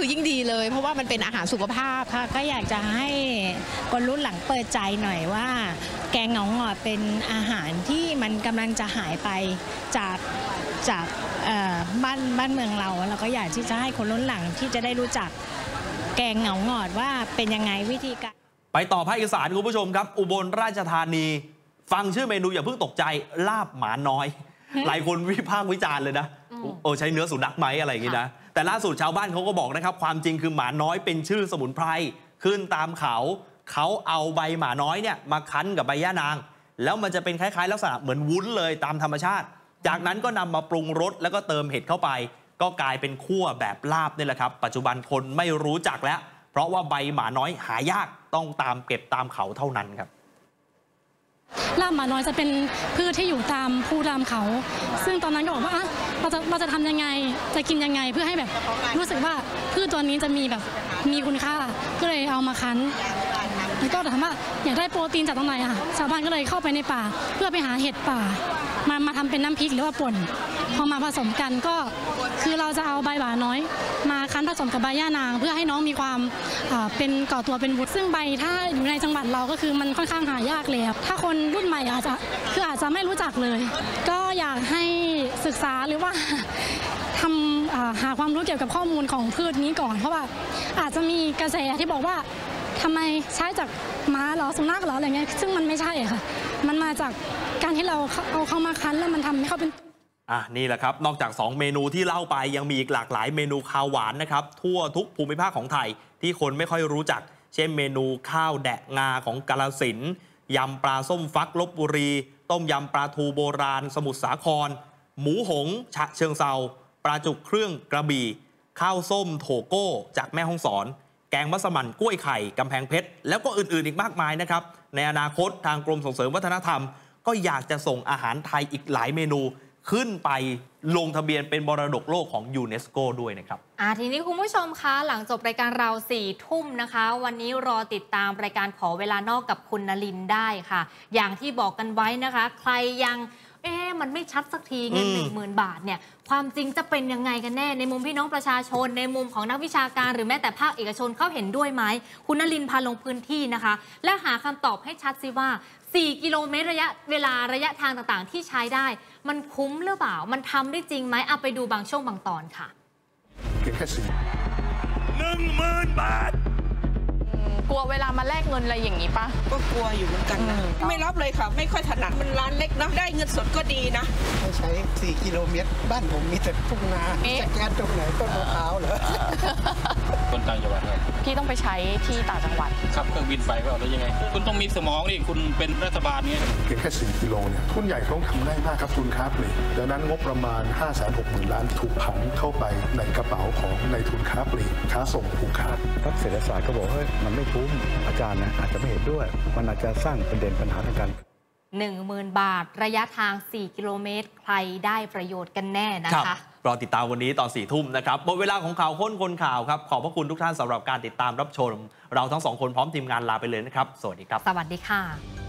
คือยิ่งดีเลย เพราะว่ามันเป็นอาหารสุขภาพ
ค่ะก็อยากจะให้คนรุ่นหลังเปิดใจหน่อยว่า แกงเหงาหงอดเป็นอาหารที่มันกำลังจะหายไปจากจากบ้านบ้านเมืองเราเราก็อยากที่จะให้คนรุ่นหลังที่จะได้รู้จักแกงเหงาหงอดว่าเป็นยังไงวิธีการ
ไปต่อภาคอีสานคุณผู้ชมครับอุบลราชธานีฟังชื่อเมนูอย่าเพิ่งตกใจลาบหมาน้อย หลายคนวิพากษ์วิจารณ์เลยนะโอ้ใช้เนื้อสุนัขไหมอะไรอย่างนี้นะแต่ล่าสุดชาวบ้านเขาก็บอกนะครับความจริงคือหมาน้อยเป็นชื่อสมุนไพรขึ้นตามเขาเขาเอาใบหมาน้อยเนี่ยมาคั้นกับใบย่านางแล้วมันจะเป็นคล้ายๆลักษณะเหมือนวุ้นเลยตามธรรมชาติจากนั้นก็นำมาปรุงรสแล้วก็เติมเห็ดเข้าไปก็กลายเป็นคั่วแบบลาบนี่แหละครับปัจจุบันคนไม่รู้จักแล้วเพราะว่าใบหมาน้อยหายากต้องตามเก็บตามเขาเท่านั้นครับ
ลาบหมาน้อยจะเป็นพืชที่อยู่ตามภูตามเขาซึ่งตอนนั้นก็บอกว่าเราจะเราจะทำยังไงจะกินยังไงเพื่อให้แบบรู้สึกว่าพืชตัวนี้จะมีแบบมีคุณค่าก็เลยเอามาคั้นแล้วก็ถามว่าอยากได้โปรตีนจากตรงไหนอะชาวบ้านก็เลยเข้าไปในป่าเพื่อไปหาเห็ดป่ามามาทำเป็นน้ำพริกหรือว่าป่นพอมาผสมกันก็คือเราจะเอาใบหมาน้อยมาคั้นผสมกับใบย่านางเพื่อให้น้องมีความเป็นก่อตัวเป็นวุฒิซึ่งใบถ้าอยู่ในจังหวัดเราก็คือมันค่อนข้างหายากเลยครับถ้าคนรุ่นใหม่อาจจะคืออาจจะไม่รู้จักเลยก็อยากให้ศึกษาหรือว่าทำหาความรู้เกี่ยวกับข้อมูลของพืชนี้ก่อนเพราะว่าอาจจะมีกระแสที่บอกว่าทำไมใช้จากม้าหรอสุนัขหรออะไรเงี้ยซึ่งมันไม่ใช่ค่ะมันมาจากการที่เราเอาเข้ามาคั้นแล้วมันทำให้เขาเป็น
อ่ะนี่แหละครับนอกจากสองเมนูที่เล่าไปยังมีอีกหลากหลายเมนูข้าวหวานนะครับทั่วทุกภูมิภาคของไทยที่คนไม่ค่อยรู้จักเช่นเมนูข้าวแดะงาของกาฬสินธุ์ยำปลาส้มฟักลพบุรีต้มยำปลาทูโบราณสมุทรสาครหมูหงฉะเชิงเซาปลาจุกเครื่องกระบี่ข้าวส้มโถโก้จากแม่ฮ่องสอนแกงมัสมั่นกล้วยไข่กำแพงเพชรแล้วก็อื่นๆอีกมากมายนะครับในอนาคตทางกรมส่งเสริมวัฒนธรรมก็อยากจะส่งอาหารไทยอีกหลายเมนูขึ้นไปลงทะเบียนเป็นมรดกโลกของยูเนสโกด้วยนะครับ
อ่าทีนี้คุณผู้ชมคะหลังจบรายการเราสี่ทุ่มนะคะวันนี้รอติดตามรายการขอเวลานอกกับคุณนลินได้ค่ะอย่างที่บอกกันไว้นะคะใครยังเอ๊ะมันไม่ชัดสักทีเงินหนึ่งหมื่นบาทเนี่ยความจริงจะเป็นยังไงกันแน่ในมุมพี่น้องประชาชนในมุมของนักวิชาการหรือแม้แต่ภาคเอกชนเขาเห็นด้วยไหมคุณนลินพาลงพื้นที่นะคะและหาคำตอบให้ชัดสิว่าสี่กิโลเมตรระยะเวลาระยะทางต่างๆที่ใช้ได้มันคุ้มหรือเปล่ามันทำได้จริงไหมเอาไปดูบางช่วงบางตอนค่ะ
เพียงแค่สี่หนึ่งหมื่นบาท
กลัวเวลามาแลกเงินอะไรอย่างนี้ปะ
ก็กลัวอยู่เหมือนกันนะไม่รับเลยค่ะไม่ค่อยถนัดมันร้านเล็กนะได้เงินสดก็ดีนะ
ไม่ใช้สี่กิโลเมตรบ้านผมมีแต่ทุ่งนาจะแก้ตรงไหนต้นมะพร้าวเหรอ
คนต่างจังหวัดครับ
พี่ต้องไปใช้ที่ต่างจังหวัด
ขับเครื่องบินไปเปล่าหรือยังไงคุณต้องมีสมองนี่คุณเป็นรัฐบาลเนี่ย
เพียงแค่สี่กิโลเนี่ยทุนใหญ่เขาทำได้มากครับทุนค้าปลีกดังนั้นงบประมาณ ห้าแสนหกหมื่น ล้านถูกผันเข้าไปในกระเป๋าของในทุนค้าปลีกค้าส่งผูกขาด
นักเศรษฐศาสตร์ก็บอกเฮ้ยมันไม่คุ้มอาจารย์นะอาจจะไม่เห็นด้วยมันอาจจะสร้างประเด็นปัญหาทางการ
หนึ่งหมื่นบาทระยะทางสี่กิโลเมตรใครได้ประโยชน์กันแน่นะคะ
รอติดตามวันนี้ตอนสี่ทุ่มนะครับหมดเวลาของข่าวค้นคนข่าวครับขอบพระคุณทุกท่านสำหรับการติดตามรับชมเราทั้งสองคนพร้อมทีมงานลาไปเลยนะครับสวัสดีครับ
สวัสดีค่ะ